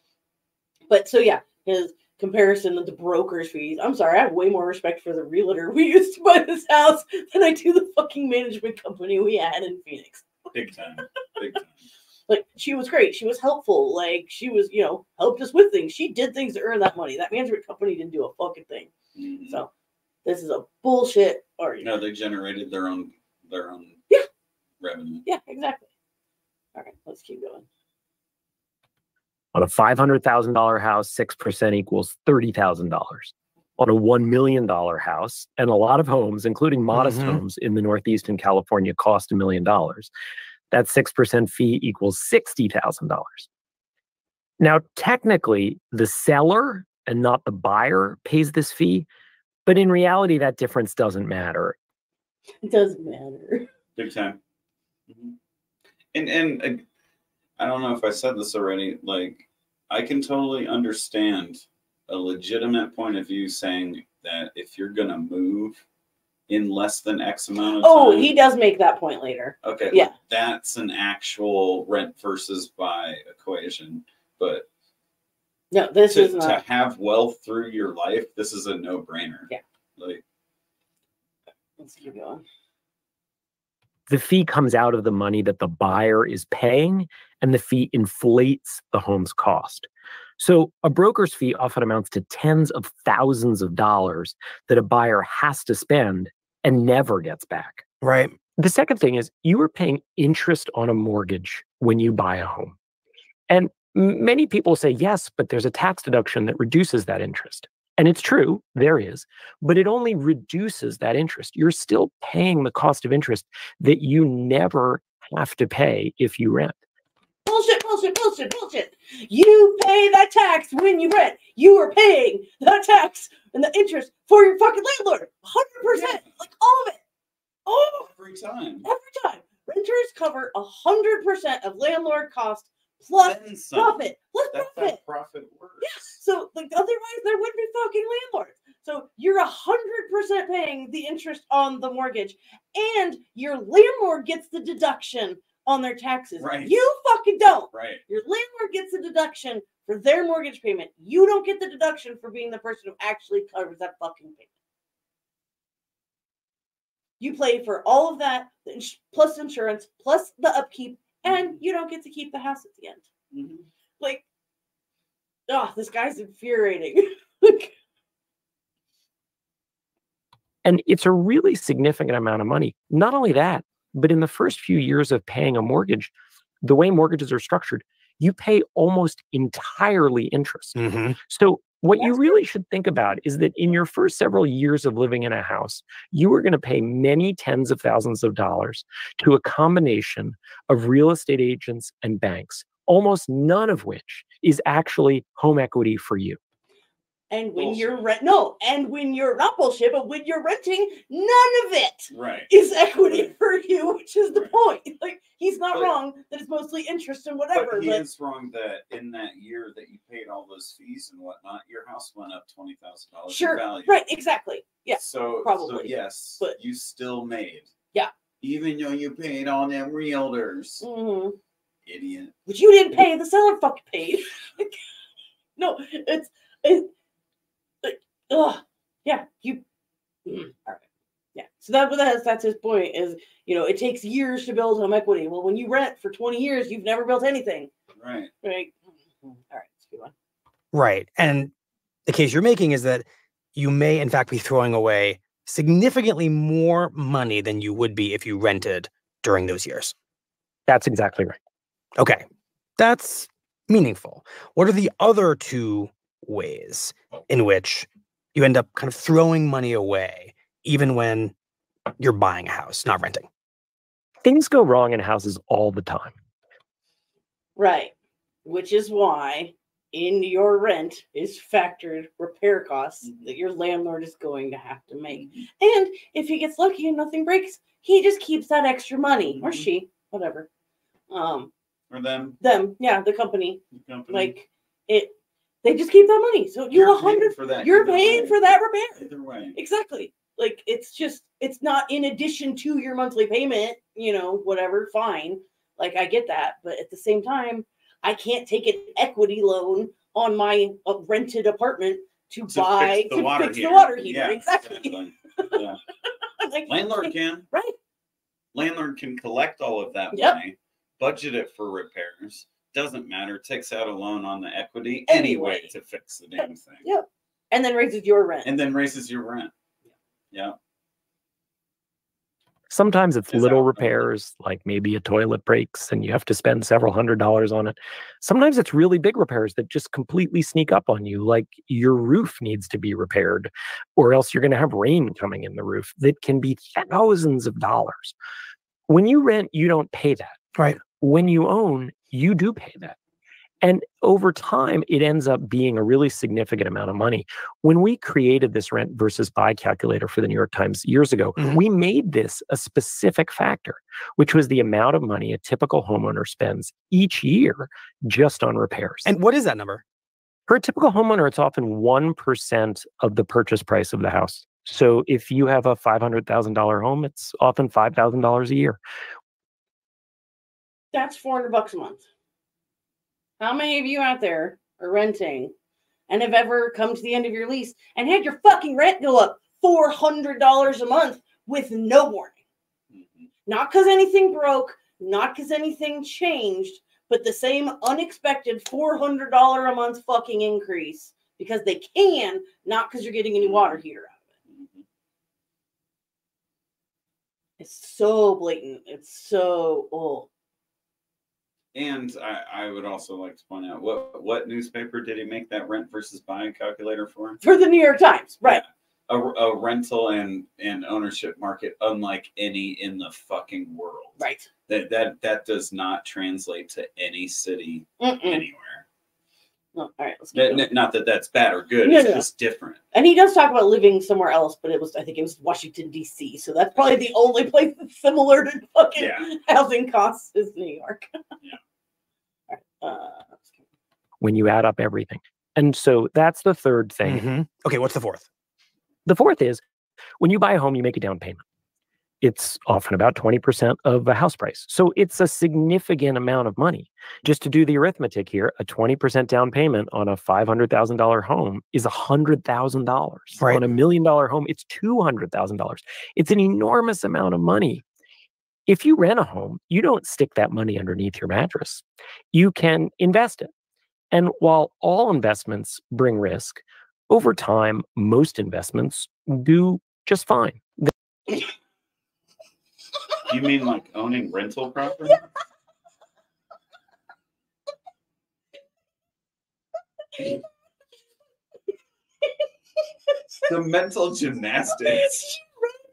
But so yeah, his comparison of the broker's fees. I'm sorry, I have way more respect for the realtor we used to buy this house than I do the fucking management company we had in Phoenix. Big time. Big time. Like, she was great. She was helpful. Like, she was, you know, helped us with things. She did things to earn that money. That management company didn't do a fucking thing. Mm-hmm. So, this is a bullshit argument. No, they generated their own their own yeah. revenue. Yeah, exactly. All right, let's keep going. On a five hundred thousand dollars house, six percent equals thirty thousand dollars. On a one million dollars house, and a lot of homes, including modest Mm-hmm. homes in the Northeast and California, cost a million dollars. That six percent fee equals sixty thousand dollars. Now, technically, the seller and not the buyer pays this fee, but in reality, that difference doesn't matter. It doesn't matter. Big time. Mm-hmm. And and uh, I don't know if I said this already. Like, I can totally understand a legitimate point of view saying that if you're gonna move in less than X amount of Oh, time. he does make that point later. Okay. Yeah. Like, that's an actual rent versus buy equation. But No, this to, is not. to have wealth through your life, this is a no brainer. Yeah. Like, Let's keep going. The fee comes out of the money that the buyer is paying, and the fee inflates the home's cost. So a broker's fee often amounts to tens of thousands of dollars that a buyer has to spend and never gets back. Right. The second thing is you are paying interest on a mortgage when you buy a home. And m- many people say, yes, but there's a tax deduction that reduces that interest. And it's true, there is, but it only reduces that interest. You're still paying the cost of interest that you never have to pay if you rent. Bullshit, bullshit, bullshit, bullshit. You pay that tax when you rent. You are paying the tax and the interest for your fucking landlord. one hundred percent. Like all of it. All of it. every time. Every time. Renters cover one hundred percent of landlord cost plus Then some. profit. Plus That's profit. how profit works. Yeah. So like otherwise there wouldn't be fucking landlords. So you're a hundred percent paying the interest on the mortgage, and your landlord gets the deduction on their taxes. Right. You fucking don't. Right. Your landlord gets a deduction for their mortgage payment. You don't get the deduction for being the person who actually covers that fucking payment. You pay for all of that, the ins- plus insurance, plus the upkeep, and you don't get to keep the house at the end. Mm-hmm. Like, oh, this guy's infuriating. And it's a really significant amount of money. Not only that, but in the first few years of paying a mortgage, the way mortgages are structured, you pay almost entirely interest. Mm-hmm. So what you really should think about is that in your first several years of living in a house, you are going to pay many tens of thousands of dollars to a combination of real estate agents and banks, almost none of which is actually home equity for you. And when Bullshit. you're rent, no, and when you're not bullshit, but when you're renting, none of it Right. is equity for you, which is the point. Like, he's not But- wrong that it's mostly interest and whatever. But he But is wrong that in that year that you paid all those fees and whatnot, your house went up twenty thousand dollars sure, in value. right, exactly. Yeah, So probably. So yes, But- you still made. Yeah. Even though you paid all them realtors. hmm Idiot. But you didn't pay. The seller fucking paid. No, it's it. Like, ugh, yeah, you. mm, All right, yeah. So that, that's that's his point. Is, you know, it takes years to build home equity. Well, when you rent for twenty years, you've never built anything. Right. Right. All right. Let's go on. Right. And the case you're making is that you may, in fact, be throwing away significantly more money than you would be if you rented during those years. That's exactly right. Okay. That's meaningful. What are the other two ways in which you end up kind of throwing money away, even when you're buying a house, not renting? Things go wrong in houses all the time. Right. Which is why in your rent is factored repair costs that your landlord is going to have to make. And if he gets lucky and nothing breaks, he just keeps that extra money, or she, whatever. Um, or them. Them, yeah, the company. The company. Like it, they just keep that money. So you're a hundred for that. You're paying for that repair. Either way. Exactly. Like it's just it's not in addition to your monthly payment. You know, whatever. Fine. Like I get that, but at the same time, I can't take an equity loan on my uh, rented apartment to, To buy fix the to water fix heater. the water heater. Yeah, exactly. exactly. Yeah. Like, Landlord can. Right. Landlord can collect all of that Yep. money, budget it for repairs. Doesn't matter. Takes out a loan on the equity Anyway. anyway to fix the damn thing. Yep. And then raises your rent. And then raises your rent. Yeah. Sometimes it's little repairs, like maybe a toilet breaks and you have to spend several hundred dollars on it. Sometimes it's really big repairs that just completely sneak up on you, like your roof needs to be repaired, or else you're going to have rain coming in the roof. That can be thousands of dollars. When you rent, you don't pay that. Right. When you own, you do pay that. And over time, it ends up being a really significant amount of money. When we created this rent versus buy calculator for the New York Times years ago, Mhm. we made this a specific factor, which was the amount of money a typical homeowner spends each year just on repairs. And what is that number? For a typical homeowner, it's often one percent of the purchase price of the house. So if you have a five hundred thousand dollars home, it's often five thousand dollars a year. That's four hundred bucks a month. How many of you out there are renting and have ever come to the end of your lease and had your fucking rent go up four hundred dollars a month with no warning? Mm-hmm. Not because anything broke, not because anything changed, but the same unexpected four hundred dollars a month fucking increase because they can, not because you're getting any water heater out of it. It's so blatant. It's so, oh. And I, I would also like to point out what what newspaper did he make that rent versus buy calculator for? For the New York Times, right? Yeah. A, a rental and, and ownership market unlike any in the fucking world. Right. That that that does not translate to any city Mm-mm. anywhere. Well, all right, let's keep N- going. Not that that's bad or good. No, it's no, no. just different. And he does talk about living somewhere else, but it was, I think it was Washington, D C. So that's probably the only place that's similar to fucking Yeah. housing costs is New York. Yeah. All right. Uh, When you add up everything. And so that's the third thing. Mhm. Okay, what's the fourth? The fourth is when you buy a home, you make a down payment. It's often about twenty percent of the house price. So it's a significant amount of money. Just to do the arithmetic here, a twenty percent down payment on a five hundred thousand dollars home is one hundred thousand dollars. Right. On a million dollar home, it's two hundred thousand dollars. It's an enormous amount of money. If you rent a home, you don't stick that money underneath your mattress. You can invest it. And while all investments bring risk, over time, most investments do just fine. You mean like owning rental property? The mental gymnastics.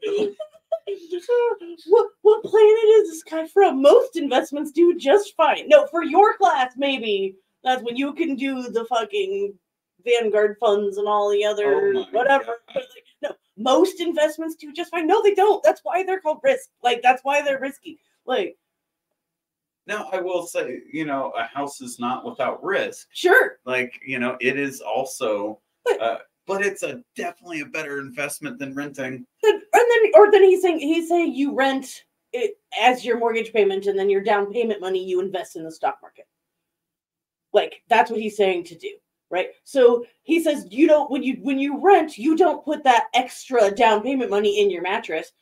what what planet is this guy from? Most investments do just fine. No, for your class, maybe that's when you can do the fucking Vanguard funds and all the other Oh my whatever. But like, no, most investments do just fine. No, they don't. That's why they're called risk. Like that's why they're risky. Like Now, I will say, you know, a house is not without risk. sure, Like, you know, it is also, uh, but it's a definitely a better investment than renting. and then or then he's saying he's saying you rent it as your mortgage payment, and then your down payment money you invest in the stock market. Like that's what he's saying to do, right? So he says you don't when you when you rent, you don't put that extra down payment money in your mattress.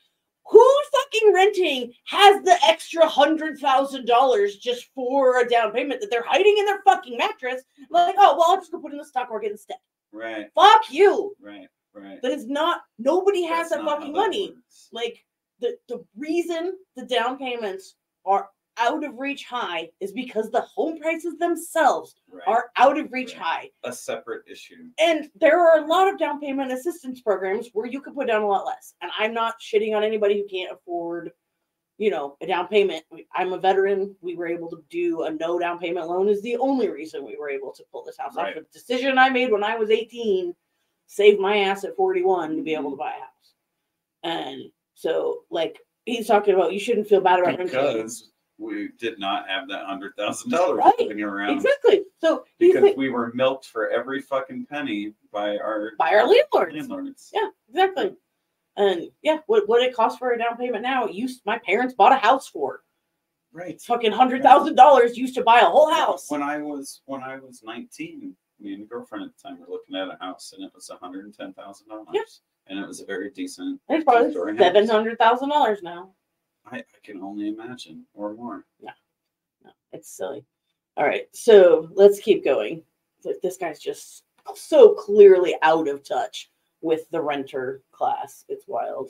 Who's fucking renting has the extra hundred thousand dollars just for a down payment that they're hiding in their fucking mattress? Like, oh well, I'll just go put it in the stock market instead. Right. Fuck you. Right. Right. That is not. Nobody has That's that not fucking how that money. works. Like the the reason the down payments are out of reach high is because the home prices themselves Right. are out of reach Right. high. A separate issue. And there are a lot of down payment assistance programs where you can put down a lot less. And I'm not shitting on anybody who can't afford, you know, a down payment. I'm a veteran. We were able to do a no down payment loan is the only reason we were able to pull this house Right. off. The decision I made when I was eighteen saved my ass at forty-one to be able to buy a house. And so, like, he's talking about you shouldn't feel bad about renting. Because we did not have that hundred thousand dollars Right. sitting around. Exactly. So he's Because like, we were milked for every fucking penny by our by our landlords. landlords. Yeah, exactly. And yeah, what what it costs for a down payment now? It used my parents bought a house for. Right. Fucking hundred thousand dollars used to buy a whole house. When I was when I was nineteen, me and a girlfriend at the time were looking at a house, and it was one hundred and ten thousand dollars. Yes. And it was a very decent. It's probably two-story seven house. hundred thousand dollars now. I, I can only imagine, or more. No, no, it's silly. All right, so let's keep going. Th- This guy's just so clearly out of touch with the renter class. It's wild.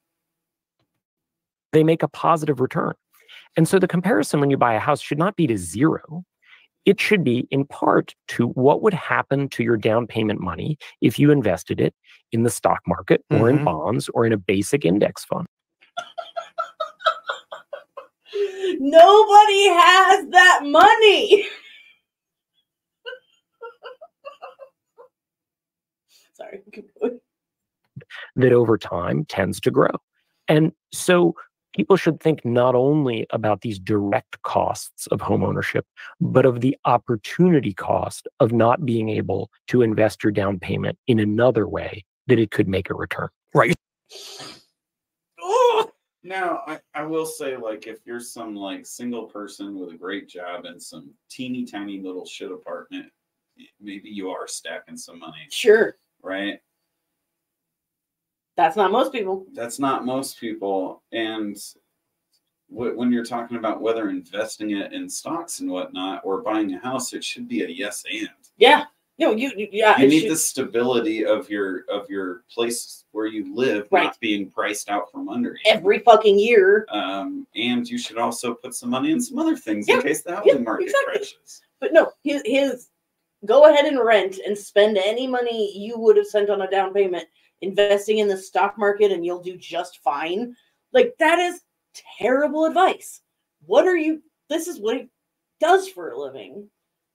They make a positive return. And so the comparison when you buy a house should not be to zero. It should be in part to what would happen to your down payment money if you invested it in the stock market or in Mhm. bonds or in a basic index fund. Nobody has that money. Sorry. keep going. That over time tends to grow. And so people should think not only about these direct costs of home ownership, but of the opportunity cost of not being able to invest your down payment in another way that it could make a return. Right. Oh, Now, I, I will say, like, if you're some like single person with a great job and some teeny tiny little shit apartment, maybe you are stacking some money, sure. right? That's not most people. That's not most people. And w- when you're talking about whether investing it in stocks and whatnot or buying a house, it should be a yes and. Yeah. No, you, you yeah. You it need should- the stability of your of your place where you live, Right. not being priced out from under you. every fucking year. Um, and you should also put some money in some other things Yeah, in case the housing yeah, market exactly. crashes. But no, his, his go ahead and rent and spend any money you would have spent on a down payment investing in the stock market and you'll do just fine. Like, that is terrible advice. What are you? This is what he does for a living.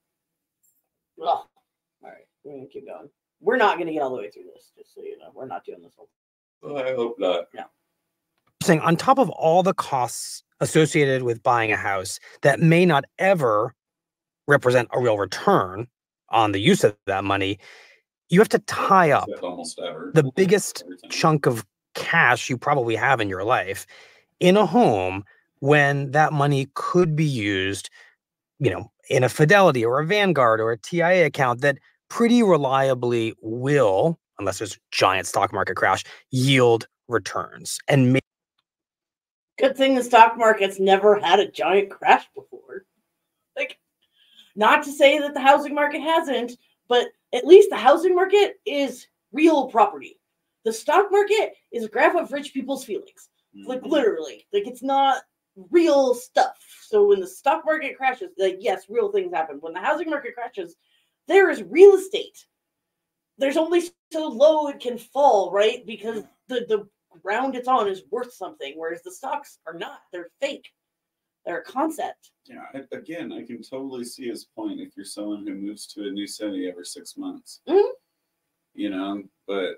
Ugh. All right, we're gonna keep going. We're not gonna get all the way through this, just so you know. We're not doing this whole. Well, I hope not. No. Saying on top of all the costs associated with buying a house that may not ever represent a real return on the use of that money, you have to tie up Except almost ever. the biggest Every time. chunk of cash you probably have in your life in a home when that money could be used, you know, in a Fidelity or a Vanguard or a T I A account that pretty reliably will, unless there's a giant stock market crash, yield returns. And ma- Good thing the stock market's never had a giant crash before. Like, not to say that the housing market hasn't, but at least the housing market is real property. The stock market is a graph of rich people's feelings. Like, Mhm. literally. Like, it's not real stuff. So when the stock market crashes, like, yes, real things happen. When the housing market crashes, there is real estate. There's only so low it can fall, right? Because the, the ground it's on is worth something, whereas the stocks are not. They're fake. They're a concept. Yeah, I, again, I can totally see his point if you're someone who moves to a new city every six months. Mhm. You know, but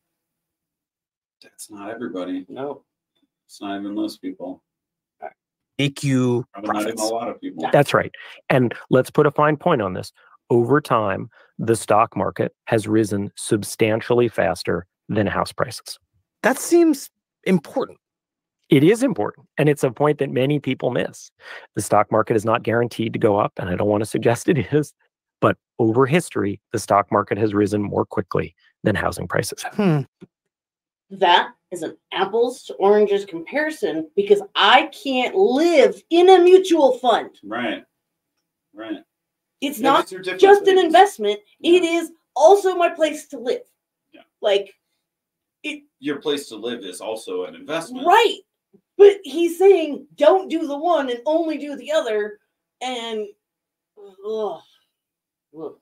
that's not everybody. No. It's not even most people. make you Probably not even profits. a lot of people. That's right. And let's put a fine point on this. Over time, the stock market has risen substantially faster than house prices. That seems important. It is important. And it's a point that many people miss. The stock market is not guaranteed to go up, and I don't want to suggest it is. But over history, the stock market has risen more quickly than housing prices have. Hmm. That is an apples to oranges comparison because I can't live in a mutual fund. Right. Right. It's Yeah, not these are different just an things. investment. It is also my place to live. Yeah. Like it. Your place to live is also an investment. Right. But he's saying don't do the one and only do the other. And ugh. Ugh. All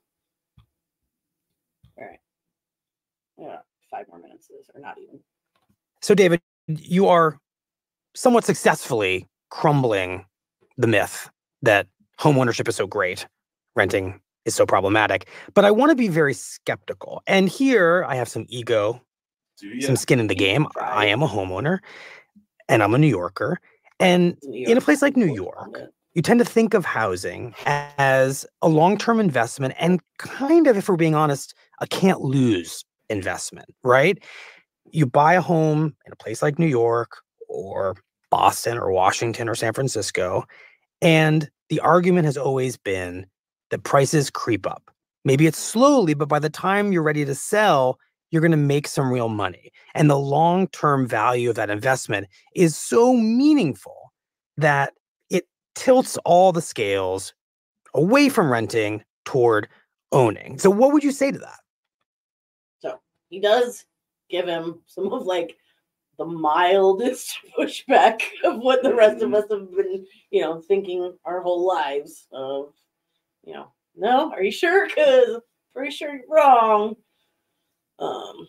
right. Yeah, five more minutes of this, or not even. So, David, you are somewhat successfully crumbling the myth that homeownership is so great, renting is so problematic. But I want to be very skeptical. And here I have some ego, some skin in the game. I am a homeowner and I'm a New Yorker. And in a place like New York, you tend to think of housing as a long-term investment and kind of, if we're being honest, a can't lose investment, right? You buy a home in a place like New York or Boston or Washington or San Francisco, and the argument has always been that prices creep up. Maybe it's slowly, but by the time you're ready to sell, you're going to make some real money. And the long-term value of that investment is so meaningful that it tilts all the scales away from renting toward owning. So what would you say to that? So he does give him some of like the mildest pushback of what the rest of us have been, you know, thinking our whole lives of, you know, no, are you sure? Because pretty sure you're wrong. Um,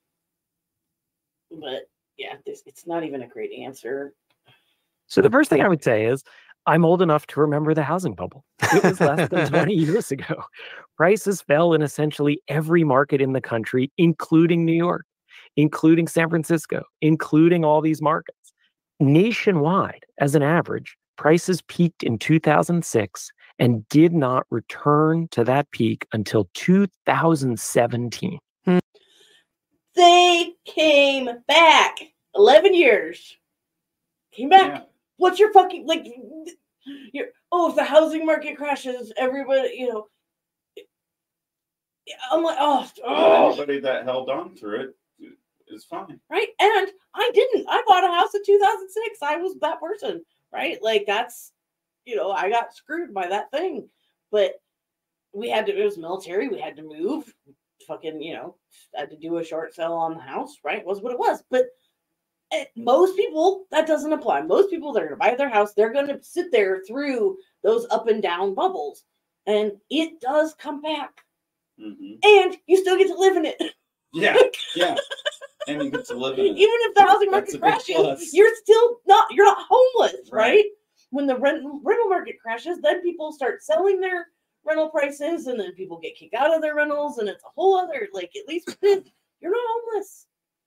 but yeah, this it's not even a great answer. So the first thing I would say is I'm old enough to remember the housing bubble. It was less than twenty years ago. Prices fell in essentially every market in the country, including New York, including San Francisco, including all these markets. Nationwide, as an average, prices peaked in two thousand six and did not return to that peak until two thousand seventeen. They came back. eleven years. Came back. Yeah. What's your fucking, like, you're, oh, if the housing market crashes, everybody, you know. I'm like, oh, oh. Anybody that held on through it is fine. Right? And I didn't. I bought a house in two thousand six. I was that person, right? Like, that's, you know, I got screwed by that thing. But we had to, it was military. We had to move. Fucking, you know, had to do a short sale on the house, right? Was what it was. But eh, most people, that doesn't apply. Most people, they're going to buy their house. They're going to sit there through those up and down bubbles. And it does come back. Mm-hmm. And you still get to live in it. Yeah, yeah. And you get to live in it. Even if the housing market crashes, you're still not, you're not homeless, right? right? When the rent, rental market crashes, then people start selling their rental prices, and then people get kicked out of their rentals, and it's a whole other, like, at least with this, you're not homeless.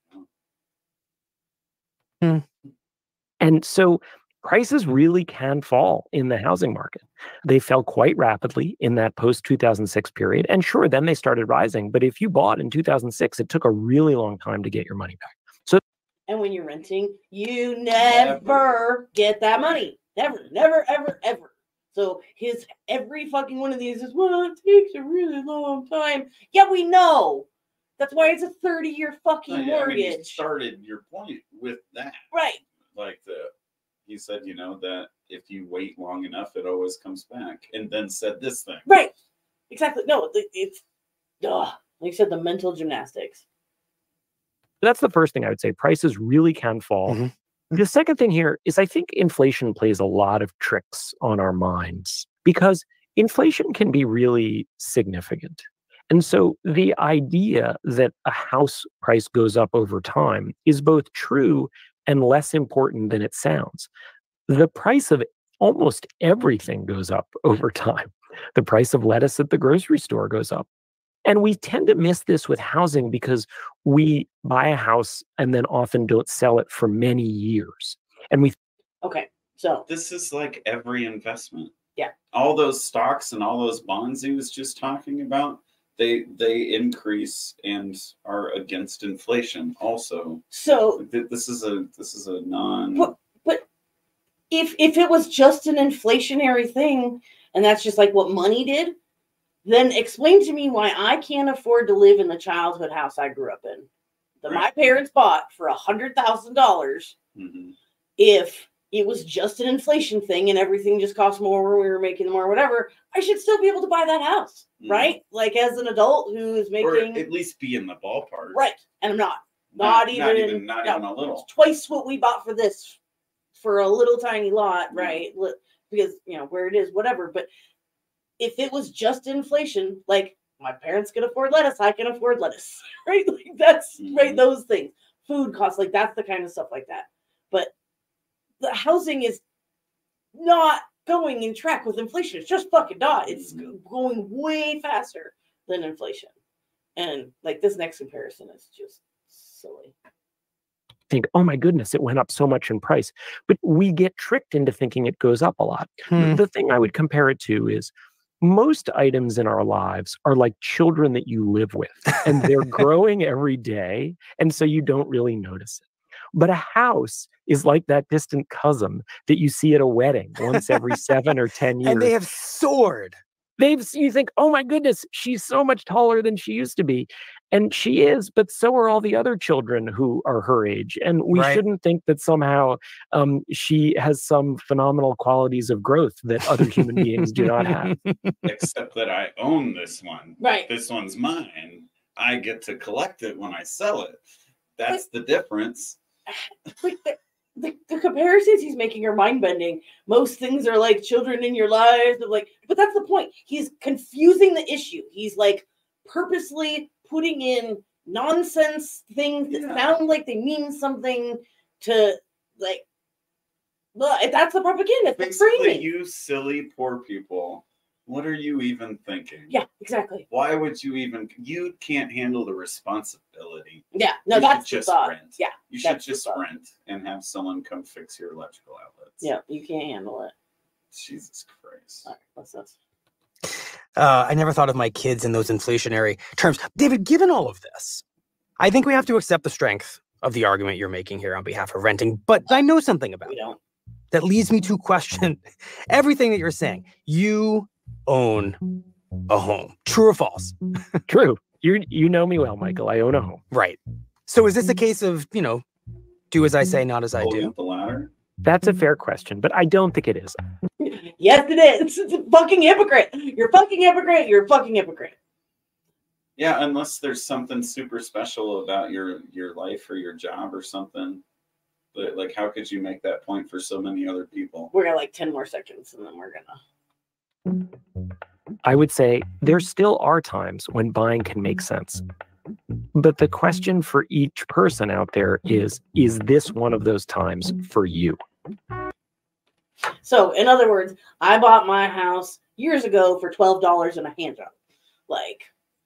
Mm. And so prices really can fall in the housing market. They fell quite rapidly in that post two thousand six period. And sure, then they started rising. But if you bought in two thousand six, it took a really long time to get your money back. So, and when you're renting, you never, never get that money. Never, never, ever, ever. So his every fucking one of these is, well, it takes a really long time. Yeah, we know. That's why it's a thirty-year fucking No, yeah, mortgage. I mean, you started your point with that. Right. Like the, he said, you know, that if you wait long enough, it always comes back. And then said this thing. Right. Exactly. No, it, it's, ugh. Like you said, the mental gymnastics. That's the first thing I would say. Prices really can fall. Mm-hmm. The second thing here is I think inflation plays a lot of tricks on our minds because inflation can be really significant. And so the idea that a house price goes up over time is both true and less important than it sounds. The price of almost everything goes up over time. The price of lettuce at the grocery store goes up. And we tend to miss this with housing because we buy a house and then often don't sell it for many years. And we Okay, so this is like every investment. Yeah. All those stocks and all those bonds he was just talking about, they they increase and are against inflation also. So this is a this is a non but, but if if it was just an inflationary thing and that's just like what money did, then explain to me why I can't afford to live in the childhood house I grew up in. that Right. my parents bought for a hundred thousand dollars, Mm-hmm. if it was just an inflation thing and everything just cost more when we were making more, whatever, I should still be able to buy that house, Mhm. right? Like as an adult who is Or making at least be in the ballpark. right, and I'm not, Not, not, even, not even, not no, even a little. it's twice what we bought for this for a little tiny lot, Mhm. right? Li- Because you know where it is, whatever. But if it was just inflation, like my parents can afford lettuce, I can afford lettuce, right? Like that's right, Mhm. those things, food costs, like that's the kind of stuff like that. But the housing is not going in track with inflation. It's just fucking not. It's Mhm. going way faster than inflation. And like this next comparison is just silly. Think, oh my goodness, it went up so much in price. But we get tricked into thinking it goes up a lot. Hmm. The thing I would compare it to is most items in our lives are like children that you live with, and they're growing every day. And so you don't really notice it. But a house is like that distant cousin that you see at a wedding once every seven or ten years. And they have soared. They've, you think, oh my goodness, she's so much taller than she used to be. And she is, but so are all the other children who are her age. And we Right. shouldn't think that somehow um, she has some phenomenal qualities of growth that other human beings do not have. Except that I own this one. Right. This one's mine. I get to collect it when I sell it. That's the difference. Like the, the, the comparisons he's making are mind bending. Most things are like children in your lives, but like, but that's the point. He's confusing the issue. He's like purposely putting in nonsense things that Yeah. sound like they mean something to like. Well, that's the propaganda. It's the Basically, framing. you silly poor people. What are you even thinking? Yeah, exactly. Why would you even? You can't handle the responsibility. Yeah, no, You that's should the just thought. rent. Yeah, You should that's the just thought. rent and have someone come fix your electrical outlets. Yeah, you can't handle it. Jesus Christ. All right, what's this? Uh, I never thought of my kids in those inflationary terms. David, given all of this, I think we have to accept the strength of the argument you're making here on behalf of renting. But I know something about We it don't. that leads me to question everything that you're saying. You own a home. True or false? True. You you know me well, Michael. I own a home. Right. So is this a case of, you know, do as I say, not as I Holding do? up the ladder. That's a fair question, but I don't think it is. Yes, it is. It's a fucking hypocrite. You're a fucking hypocrite. You're a fucking hypocrite. Yeah, unless there's something super special about your your life or your job or something. But like, how could you make that point for so many other people? We're gonna like ten more seconds, and then we're gonna. I would say there still are times when buying can make sense. But the question for each person out there is, is this one of those times for you? So, in other words, I bought my house years ago for twelve dollars and a hand job. Like,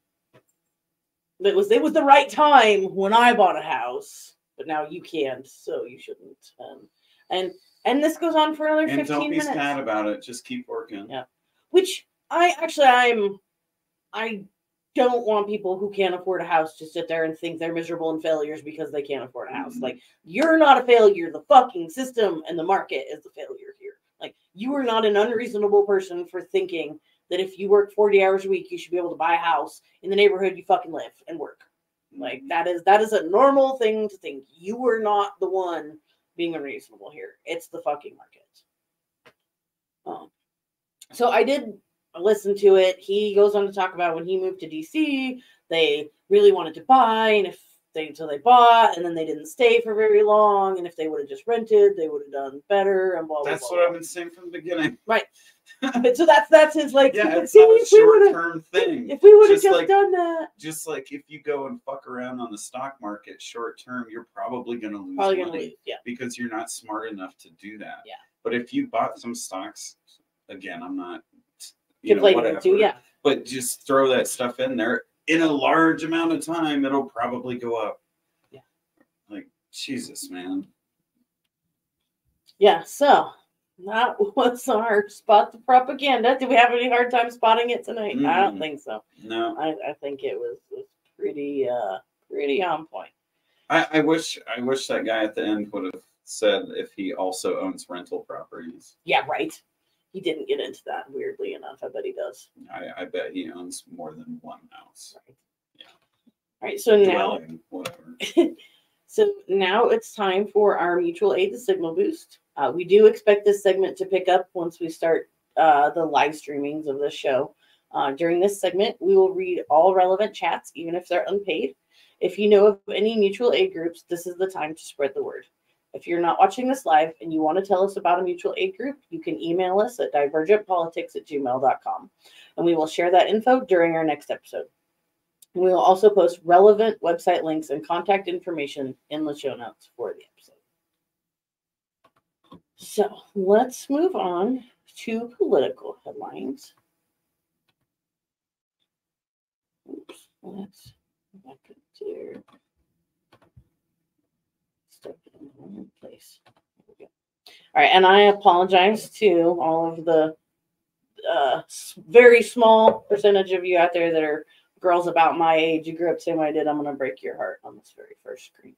it was it was the right time when I bought a house, but now you can't, so you shouldn't. Um, and and this goes on for another And fifteen don't be minutes. sad about it. Just keep working. Yeah. Which I actually I'm I don't want people who can't afford a house to sit there and think they're miserable and failures because they can't afford a house. Mhm. Like, you're not a failure. The fucking system and the market is the failure here. Like, you are not an unreasonable person for thinking that if you work forty hours a week, you should be able to buy a house in the neighborhood you fucking live and work. Like, that is that is a normal thing to think. You are not the one being unreasonable here. It's the fucking market. Um, so I did listen to it. He goes on to talk about when he moved to D C, they really wanted to buy, and if they so they bought, and then they didn't stay for very long, and if they would have just rented, they would have done better, and blah blah. That's blah, what blah. I've been saying from the beginning. Right. But so that's that's his like. Yeah, it's see, not a if we would've- short-term thing. If we would have Just just like- done that, Just like if you go and fuck around on the stock market short term, you're probably going to lose probably gonna money lose. Yeah. because you're not smart enough to do that. Yeah. But if you bought some stocks, again, I'm not, you know, Complaining whatever. too. Yeah. But just throw that stuff in there. In a large amount of time, it'll probably go up. Yeah. Like, Jesus, man. Yeah. So that was our spot the propaganda. Did we have any hard time spotting it tonight? I don't Mm-mm. think so. No. I, I think it was, was pretty uh pretty on point. I, I wish I wish that guy at the end would have said if he also owns rental properties. Yeah, right. He didn't get into that, weirdly enough. I bet he does. I, I bet he owns more than one house. All right. So now Dwelling, whatever. So now it's time for our mutual aid to Signal Boost. Uh, we do expect this segment to pick up once we start uh, the live streamings of the show. Uh, during this segment, we will read all relevant chats, even if they're unpaid. If you know of any mutual aid groups, this is the time to spread the word. If you're not watching this live and you want to tell us about a mutual aid group, you can email us at divergentpolitics at gmail dot com, and we will share that info during our next episode. We will also post relevant website links and contact information in the show notes for the episode. So let's move on to political headlines. Oops, let's go back up there. Stuck in the wrong place. There we go. All right, and I apologize to all of the uh, very small percentage of you out there that are girls about my age. You grew up the same way I did. I'm going to break your heart on this very first screen.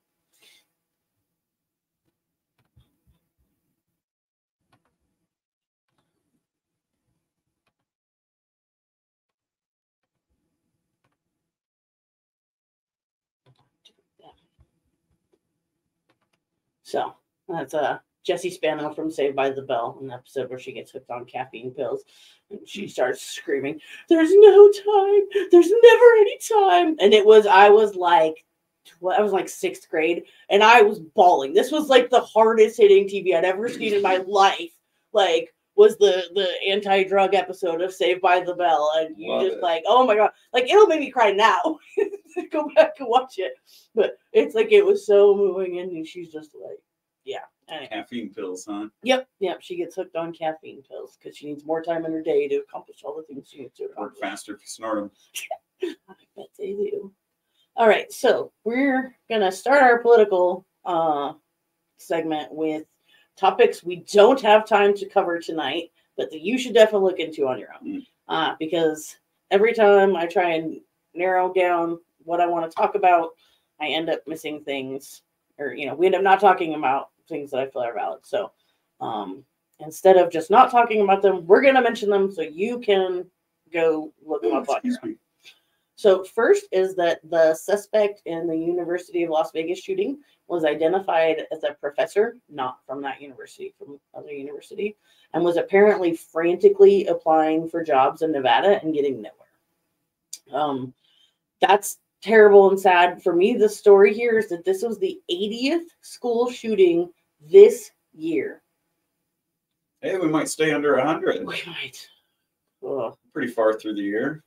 So that's uh, Jessie Spano from Saved by the Bell, an episode where she gets hooked on caffeine pills and she starts screaming, "There's no time. There's never any time." And it was, I was like, I was like sixth grade and I was bawling. This was like the hardest hitting T V I'd ever seen in my life. Like, was the the anti-drug episode of Saved by the Bell. And you Love just it. like, oh my God, like it'll make me cry now. Go back and watch it. But it's like, it was so moving, and she's just like, yeah. Anyway. Caffeine pills, huh? Yep, yep. She gets hooked on caffeine pills because she needs more time in her day to accomplish all the things she needs to Work accomplish. faster if you snort them. I bet they do. All right, so we're gonna start our political uh, segment with topics we don't have time to cover tonight, but that you should definitely look into on your own. Mm. Uh, because every time I try and narrow down what I want to talk about, I end up missing things, or you know, we end up not talking about things that I feel are valid. So um, instead of just not talking about them, we're going to mention them so you can go look them Oh, up on your excuse own. me. So first is that the suspect in the University of Las Vegas shooting was identified as a professor, not from that university, from another university, and was apparently frantically applying for jobs in Nevada and getting nowhere. Um, that's terrible and sad. For me, the story here is that this was the eightieth school shooting this year. Hey, we might stay under one hundred. We might. Ugh. Pretty far through the year.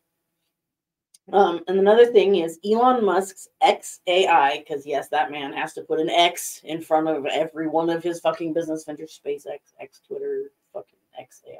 Um, and another thing is Elon Musk's X A I, because yes, that man has to put an X in front of every one of his fucking business ventures, SpaceX, X, Twitter, fucking X A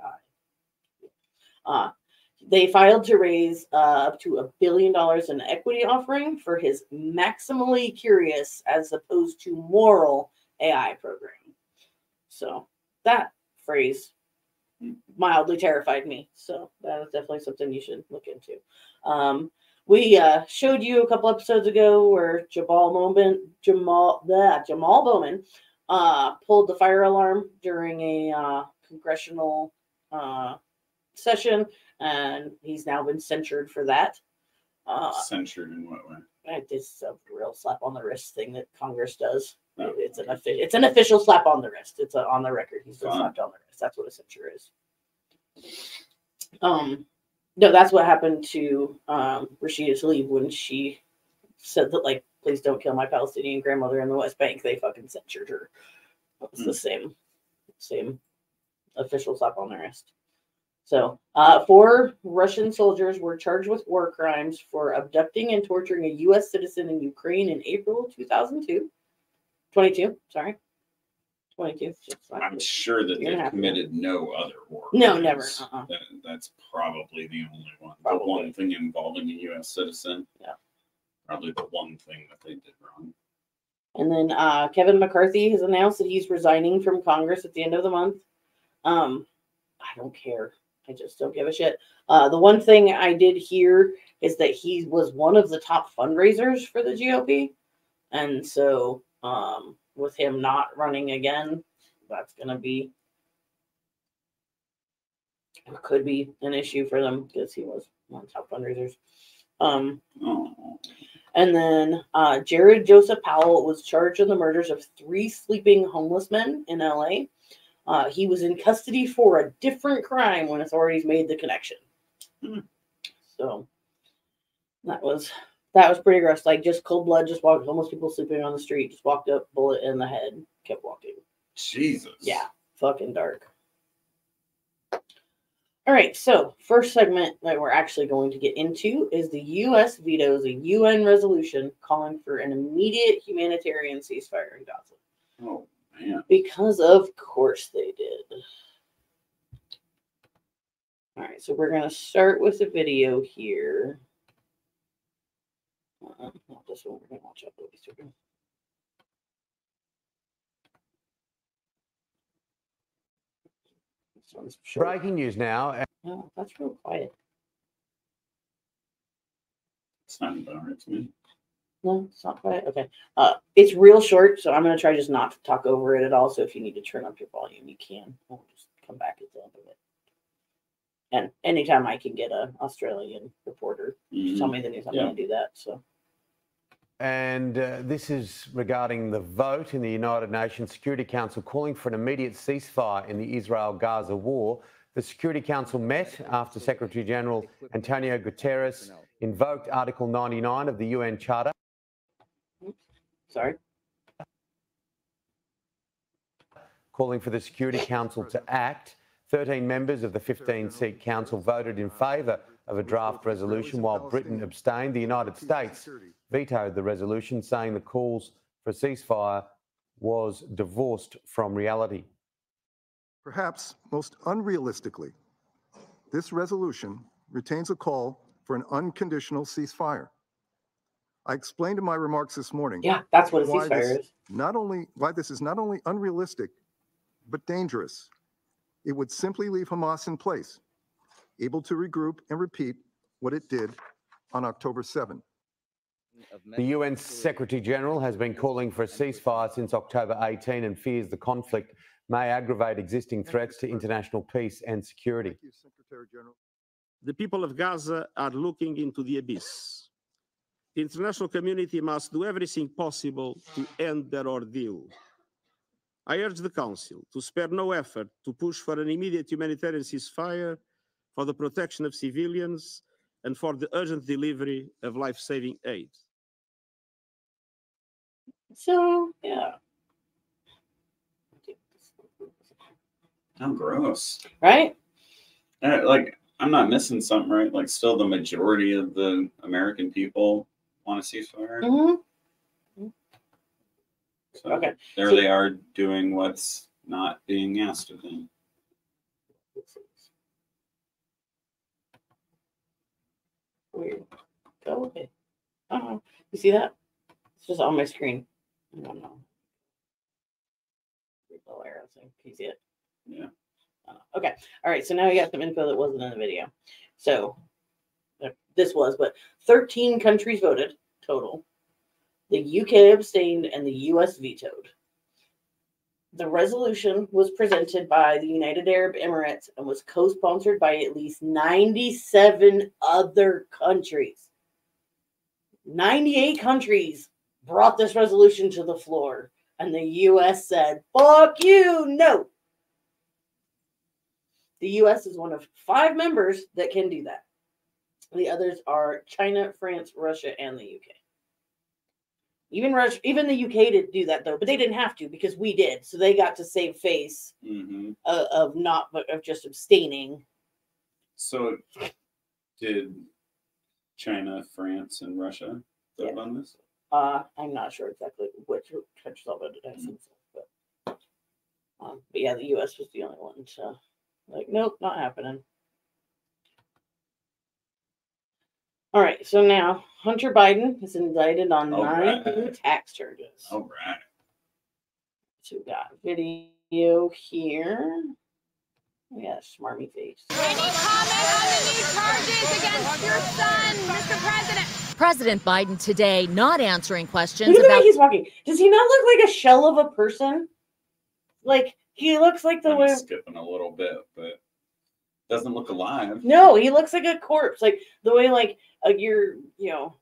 I. Uh, they filed to raise uh, up to a billion dollars in equity offering for his maximally curious as opposed to moral A I program. So that phrase mildly terrified me. So that is definitely something you should look into. Um, we uh, showed you a couple episodes ago where Jamal Bowman, Jamal, bleh, Jamal Bowman uh, pulled the fire alarm during a uh, congressional uh, session, and he's now been censured for that. Uh, Censured in what way? it's a real slap on the wrist thing that Congress does. Oh. It's an offi- it's an official slap on the wrist. It's a, on the record. He's been Fine. slapped on the wrist. That's what a censure is. Um, no, that's what happened to um, Rashida Tlaib when she said that, like, please don't kill my Palestinian grandmother in the West Bank. They fucking censured her. It was Mm. the same, same official slap on the wrist. So, uh, four Russian soldiers were charged with war crimes for abducting and torturing a U S citizen in Ukraine in April two thousand two. twenty-two, sorry. twenty-two. I'm sure that You're they've happy. committed no other war. No, crimes. never. Uh-uh. That, that's probably the only one. Probably. The one thing involving a U S citizen. Yeah. Probably the one thing that they did wrong. And then uh, Kevin McCarthy has announced that he's resigning from Congress at the end of the month. Um, I don't care. I just don't give a shit. Uh, the one thing I did hear is that he was one of the top fundraisers for the G O P. And so um, with him not running again, that's going to be, it could be an issue for them because he was one of the top fundraisers. Um, Oh. And then uh, Jared Joseph Powell was charged in the murders of three sleeping homeless men in L A. Uh, he was in custody for a different crime when authorities made the connection. Hmm. So that was that was pretty gross. Like just cold blood, just walked homeless people sleeping on the street, just walked up, bullet in the head, kept walking. Jesus. Yeah, fucking dark. All right, so first segment that we're actually going to get into is the U S vetoes a U N resolution calling for an immediate humanitarian ceasefire in Gaza. Oh, man. Because of course they did. All right, so we're going to start with a video here. Uh, not this one, we're going to watch out these two. Breaking news now. Oh, that's real quiet. It's not about to me. No, it's not quiet. Okay. Uh, it's real short, so I'm going to try just not to talk over it at all. So if you need to turn up your volume, you can. I'll just come back at the end of it. And anytime I can get an Australian reporter Mm-hmm. to tell me the news, I'm Yeah. going to do that. So. And uh, this is regarding the vote in the United Nations Security Council calling for an immediate ceasefire in the Israel-Gaza war. The Security Council met after Secretary General Antonio Guterres invoked Article ninety-nine of the U N Charter. Sorry. Calling for the Security Council to act. thirteen members of the fifteen-seat council voted in favour of a draft resolution while Britain abstained. The United States vetoed the resolution, saying the calls for a ceasefire was divorced from reality. Perhaps most unrealistically, this resolution retains a call for an unconditional ceasefire. I explained in my remarks this morning. Yeah, that's what a why ceasefire this is. Not only why this is not only unrealistic, but dangerous. It would simply leave Hamas in place, able to regroup and repeat what it did on October seventh. The U N Secretary General has been calling for a ceasefire since October eighteenth and fears the conflict may aggravate existing threats to international peace and security. The people of Gaza are looking into the abyss. The international community must do everything possible to end their ordeal. I urge the Council to spare no effort to push for an immediate humanitarian ceasefire for the protection of civilians and for the urgent delivery of life-saving aid. So, yeah. How gross. Right? Uh, like, I'm not missing something, right? Like, still the majority of the American people want a ceasefire. Mm-hmm. So Okay. there So- they are doing what's not being asked of them. Weird. Go away. Oh, you see that? It's just on my screen. I don't know. Little arrow thing. Can you see it? Yeah. Uh, okay. All right. So now we got some info that wasn't in the video. So uh, this was, but thirteen countries voted total. The U K abstained and the U S vetoed. The resolution was presented by the United Arab Emirates and was co-sponsored by at least ninety-seven other countries. ninety-eight countries brought this resolution to the floor, and the U S said, fuck you, no. The U S is one of five members that can do that. The others are China, France, Russia, and the U K. Even Russia, even the U K didn't do that though, but they didn't have to because we did. So they got to save face Mm-hmm. of, of not, but of just abstaining. So did China, France, and Russia vote on this? Uh, I'm not sure exactly which countries all voted. I think so, but, um, but yeah, the U S was the only one. So, like, nope, not happening. All right, so now Hunter Biden is indicted on All nine right. tax charges. All right. So we got video here. Yeah, smarmy face. President Biden today not answering questions Look at the way about he's walking. Does he not look like a shell of a person? Like he looks like the I'm way. skipping a little bit, but doesn't look alive. No, he looks like a corpse. Like the way, like uh, you're, you know,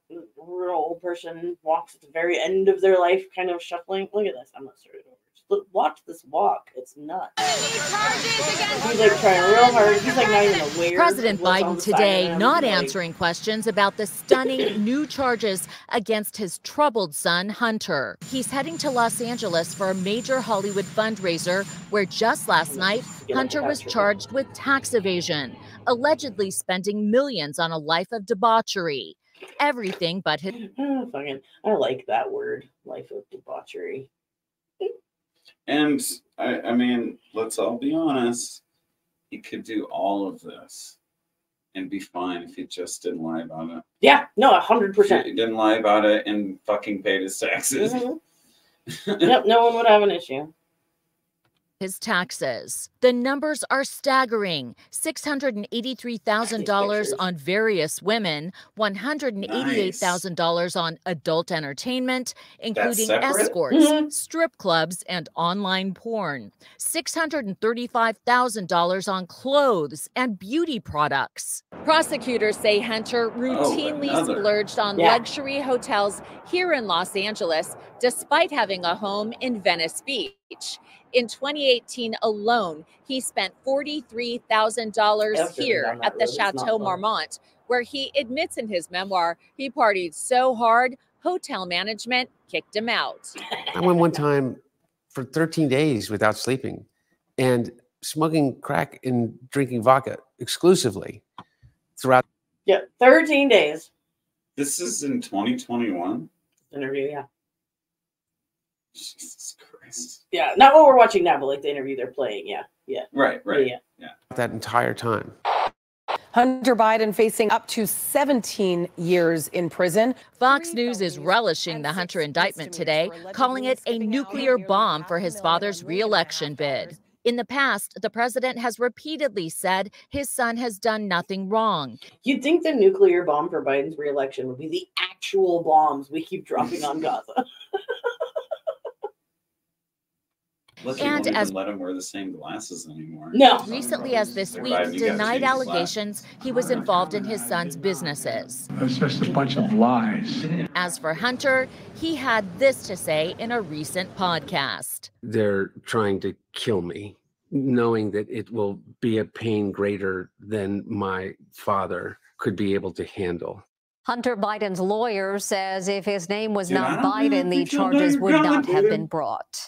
real old person walks at the very end of their life, kind of shuffling. Look at this. I'm gonna start it over. Just look, watch this walk. It's nuts. He's like trying real hard. He's like not even aware. President of what's on Biden the side of today him. not Like, answering questions about the stunning new charges against his troubled son, Hunter. He's heading to Los Angeles for a major Hollywood fundraiser where just last night, Hunter was charged with tax evasion, allegedly spending millions on a life of debauchery. Everything but his. Oh, fucking, I like that word, life of debauchery. And I, I mean, let's all be honest. He could do all of this and be fine if he just didn't lie about it. Yeah, no, a hundred percent. He didn't lie about it and fucking paid his taxes. Mm-hmm. Yep, no one would have an issue. His taxes. The numbers are staggering. six hundred eighty-three thousand dollars on various women, one hundred eighty-eight thousand dollars on adult entertainment, including separate? escorts, Mhm. strip clubs, and online porn. six hundred thirty-five thousand dollars on clothes and beauty products. Prosecutors say Hunter routinely another. splurged on Yeah. luxury hotels here in Los Angeles, despite having a home in Venice Beach. In twenty eighteen alone, he spent forty-three thousand dollars I've driven here down that at the road. It's not Chateau fun. Marmont, where he admits in his memoir he partied so hard, hotel management kicked him out. I went one time for thirteen days without sleeping and smoking crack and drinking vodka exclusively throughout. Yeah, thirteen days. This is in twenty twenty-one. Interview, yeah. Jesus Christ. Yeah, not what we're watching now, but like the interview they're playing. Yeah, yeah. Right, right. Yeah. yeah. that entire time. Hunter Biden facing up to seventeen years in prison. Fox News is relishing the Hunter indictment today, calling it a nuclear bomb for his father's reelection bid. In the past, the president has repeatedly said his son has done nothing wrong. You'd think the nuclear bomb for Biden's reelection would be the actual bombs we keep dropping on Gaza. Lucky And won't as- even let him wear the same glasses anymore. Recently as this Like, week, Biden, you gotta denied change the allegations he was involved in his son's businesses. It's just a bunch of lies. As for Hunter, he had this to say in a recent podcast. They're trying to kill me, knowing that it will be a pain greater than my father could be able to handle. Hunter Biden's lawyer says if his name was Dude, I not don't Biden, really the think you'll know charges you're would gonna not do have it. been brought.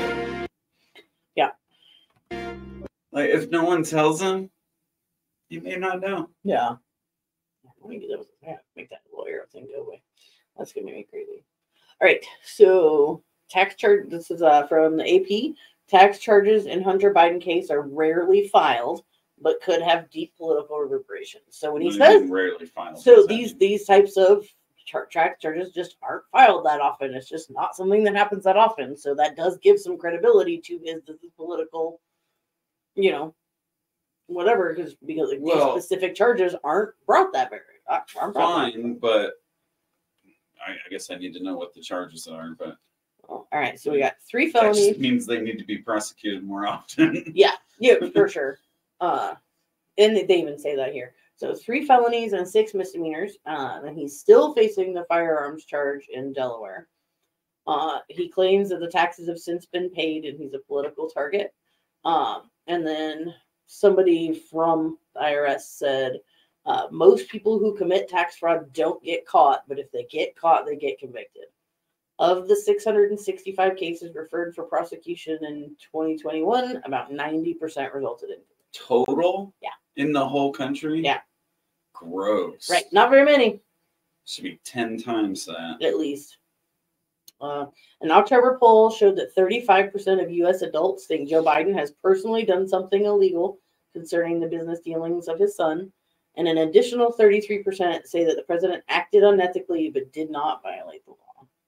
Yeah. Like, if no one tells him, you may not know. Yeah. Let me get those. Yeah, make that lawyer thing go away. That's gonna make me crazy. All right. So tax charge. This is uh, from the A P. Tax charges in Hunter Biden case are rarely filed, but could have deep political reverberations. So when he What do you says mean rarely filed? So What's that these these types of char- tax charges just aren't filed that often. It's just not something that happens that often. So that does give some credibility to his, his political, you know, whatever. Because because like, Well- these specific charges aren't brought that very. Aren't brought that Fine, but I, I guess I need to know what the charges are. But All right, so we got three that felonies. just means they need to be prosecuted more often. Yeah, yeah, for sure. Uh, and they even say that here. So three felonies and six misdemeanors. Uh, and he's still facing the firearms charge in Delaware. Uh, he claims that the taxes have since been paid and he's a political target. Um, and then somebody from the I R S said uh, most people who commit tax fraud don't get caught, but if they get caught, they get convicted. Of the six hundred sixty-five cases referred for prosecution in twenty twenty-one, about ninety percent resulted in Total? Yeah. In the whole country? Yeah. Gross. Right, not very many, Should be ten times that. at least. Uh, an October poll showed that thirty-five percent of U S adults think Joe Biden has personally done something illegal concerning the business dealings of his son, and an additional thirty-three percent say that the president acted unethically but did not violate the law.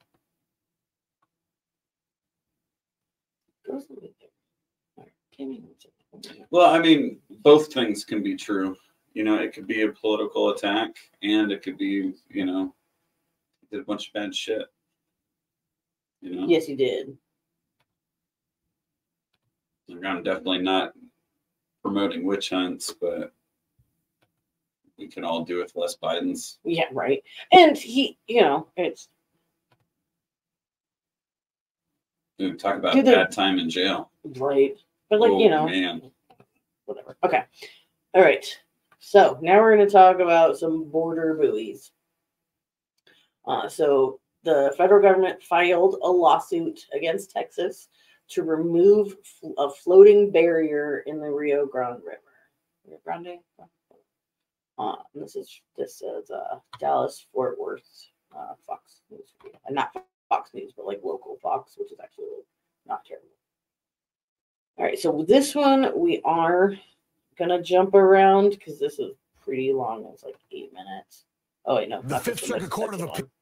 Goes a little bit there. All right, give me one second. Well, I mean, both things can be true. You know, it could be a political attack, and it could be, you know, did a bunch of bad shit. You know? Yes, he did. Like, I'm definitely not promoting witch hunts, but we can all do with less Bidens. Yeah, right. And he, you know, it's Dude, talk about Do they- bad time in jail. right. But like, Oh, you know, man. whatever. Okay. All right. So now we're going to talk about some border buoys. Uh, so the federal government filed a lawsuit against Texas to remove f- a floating barrier in the Rio Grande River. Rio Grande? Uh, and this is this is uh, Dallas Fort Worth uh, Fox News, uh, not Fox News, but like local Fox, which is actually not terrible. All right, so with this one we are gonna jump around because this is pretty long. It's like eight minutes. Oh wait, no, The not Fifth this one, Circuit that's the Court of second Appeal.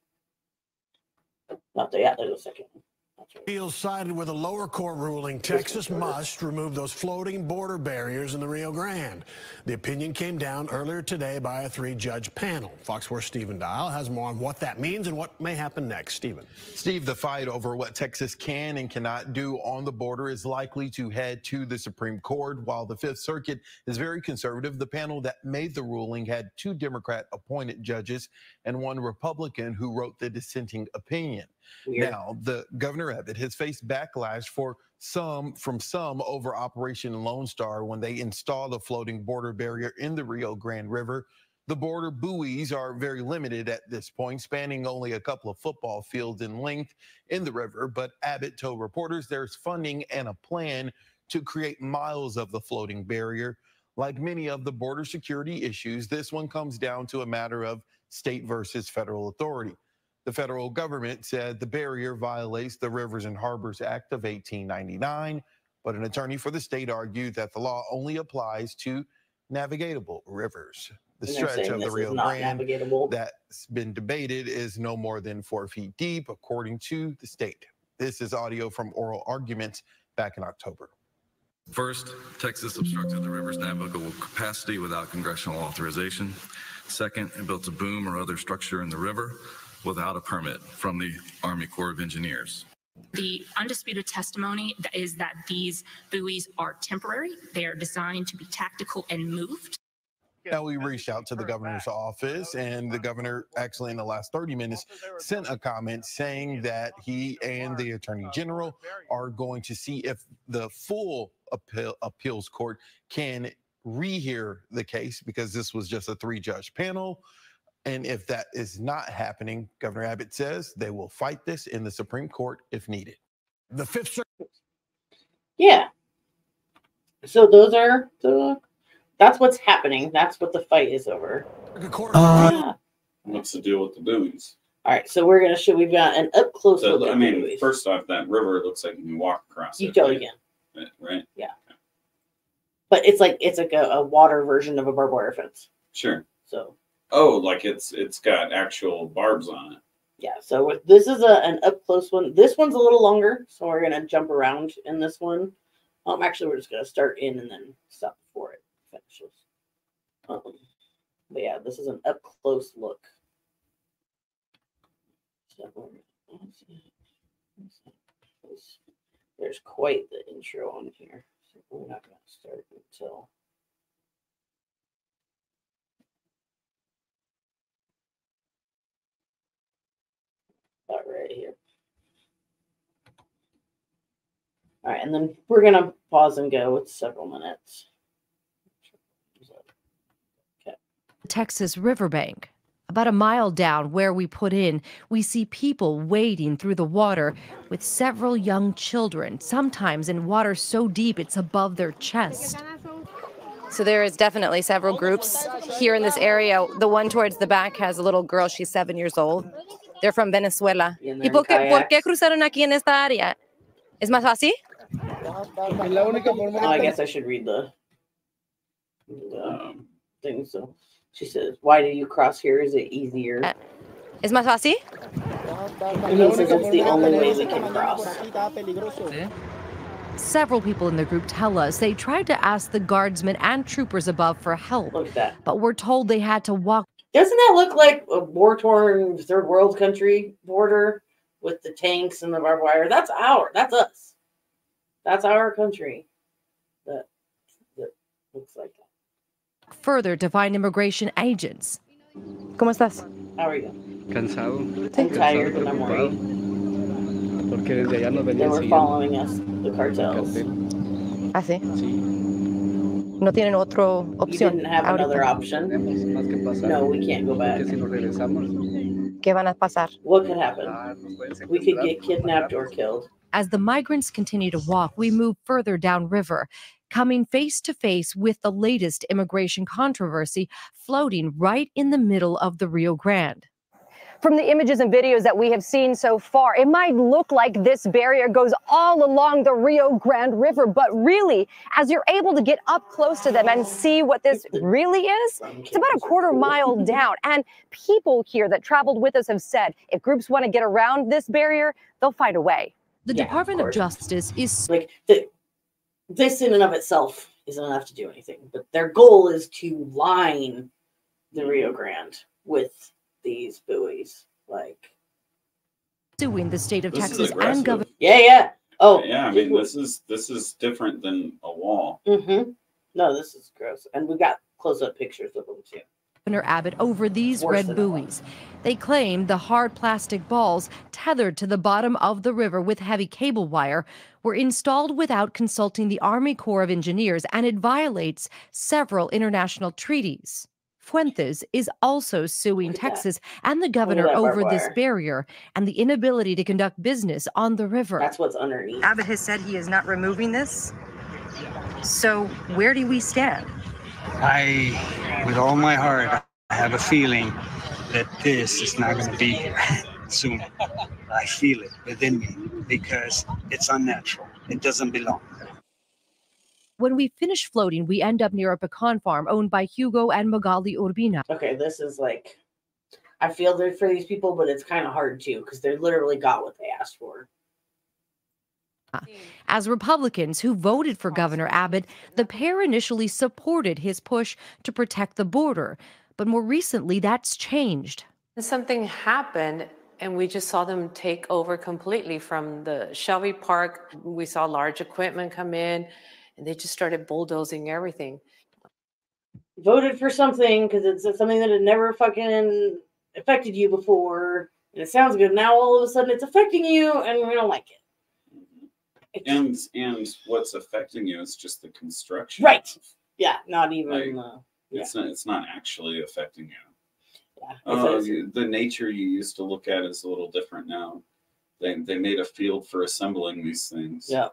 one. Not the yeah, there's a second one. Appeals sided with a lower court ruling Texas must remove those floating border barriers in the Rio Grande. The opinion came down earlier today by a three-judge panel. Fox four's Stephen Dial has more on what that means and what may happen next. Stephen. Steve, the fight over what Texas can and cannot do on the border is likely to head to the Supreme Court. While the Fifth Circuit is very conservative, the panel that made the ruling had two Democrat-appointed judges and one Republican who wrote the dissenting opinion. Weird. Now, the Governor Abbott has faced backlash for some from some over Operation Lone Star when they installed a floating border barrier in the Rio Grande River. The border buoys are very limited at this point, spanning only a couple of football fields in length in the river. But Abbott told reporters there's funding and a plan to create miles of the floating barrier. Like many of the border security issues, this one comes down to a matter of state versus federal authority. The federal government said the barrier violates the Rivers and Harbors Act of eighteen ninety-nine, but an attorney for the state argued that the law only applies to navigatable rivers. The And they're stretch saying of the this is Rio not Grande navigatable. that's been debated is no more than four feet deep, according to the state. This is audio from oral arguments back in October. First, Texas obstructed the river's navigable capacity without congressional authorization. Second, it built a boom or other structure in the river without a permit from the Army Corps of Engineers. The undisputed testimony is that these buoys are temporary. They are designed to be tactical and moved. Now, we reached out to the governor's office, and the governor actually in the last thirty minutes sent a comment saying that he and the attorney general are going to see if the full appeal, appeals court can rehear the case, because this was just a three-judge panel. And if that is not happening, Governor Abbott says they will fight this in the Supreme Court if needed. The Fifth Circuit. Yeah. So those are the. That's what's happening. That's what the fight is over. Uh, What's the deal with the buoys? All right, so we're gonna show. We've got an up close So, look. I at mean, buoys. first off, that river looks like you can walk across You it. totally right? can. Right? Yeah. But it's like it's like a, a water version of a barbed wire fence. Sure. So Oh, like it's it's got actual barbs on it. yeah, so with- this is a an up close one. This one's a little longer, so we're gonna jump around in this one. Um, actually, we're just gonna start in and then stop before it finishes. Um, but yeah, this is an up close look. So let's see. There's quite the intro on here, so we're not gonna start until. About right here. All right, and then we're gonna pause and go with several minutes. Texas riverbank. About a mile down where we put in, we see people wading through the water with several young children, sometimes in water so deep it's above their chest. So there is definitely several groups here in this area. The one towards the back has a little girl. She's seven years old. They're from Venezuela. Y ¿Y por qué, por qué cruzaron aquí en esta área? ¿Es más fácil? Oh, I guess I should read the, the thing. So she says, "Why do you cross here? Is it easier?" ¿Es más fácil? And he says it's the only way we can cross. Several people in the group tell us they tried to ask the guardsmen and troopers above for help, Look at that. but were told they had to walk. Doesn't that look like a war-torn third world country border with the tanks and the barbed wire? That's our. That's us. That's our country. That that looks like that. further to find immigration agents. ¿Cómo estás? How are you? Cansado. I'm tired and I'm worried. Porque desde allá nos They venían were siguiendo. following us, the cartels. ¿Ah, sí? No tienen otra You opción. didn't have ahorita. another option. Más que pasar. No, we can't go back. Porque si nos regresamos, ¿Qué van a pasar? What could happen? ah, nos pueden We could secuestrar, get kidnapped or killed. As the migrants continue to walk, we move further downriver, coming face to face with the latest immigration controversy floating right in the middle of the Rio Grande. From the images and videos that we have seen so far, it might look like this barrier goes all along the Rio Grande River, but really, as you're able to get up close to them and see what this really is, it's about a quarter mile down. And people here that traveled with us have said if groups want to get around this barrier, they'll find a way. The Yeah, Department of of, course. Justice is Like the, this in and of itself isn't enough to do anything, but their goal is to line the Rio Grande with these buoys. Like, suing the state of This is Texas aggressive. and Governor. yeah, yeah. Oh, Yeah, I mean, this is this is different than a wall. Mm-hmm. No, this is gross, and we got close-up pictures of them too. Governor Abbott over these Worse red than a lot. buoys. They claim the hard plastic balls tethered to the bottom of the river with heavy cable wire were installed without consulting the Army Corps of Engineers, and it violates several international treaties. Fuentes is also suing Look at that. Texas and the governor that barbed over this wire. barrier and the inability to conduct business on the river. That's what's underneath. Abbott has said he is not removing this. So where do we stand? I, with all my heart, I have a feeling that this is not going to be soon. I feel it within me because it's unnatural. It doesn't belong. When we finish floating, we end up near a pecan farm owned by Hugo and Magali Urbina. Okay, this is like, I feel good for these people, but it's kind of hard too because they literally got what they asked for. As Republicans who voted for Governor Abbott, the pair initially supported his push to protect the border. But more recently, that's changed. Something happened, and we just saw them take over completely from the Shelby Park. We saw large equipment come in, and they just started bulldozing everything. Voted for something because it's something that had never fucking affected you before, and it sounds good. Now all of a sudden it's affecting you, and we don't like it. And and what's affecting you is just the construction. Right. Yeah, not even. Like, uh, yeah. It's not. It's not actually affecting you. Yeah. Oh, It's- you- the nature you used to look at is a little different now. They they made a field for assembling these things. Yeah.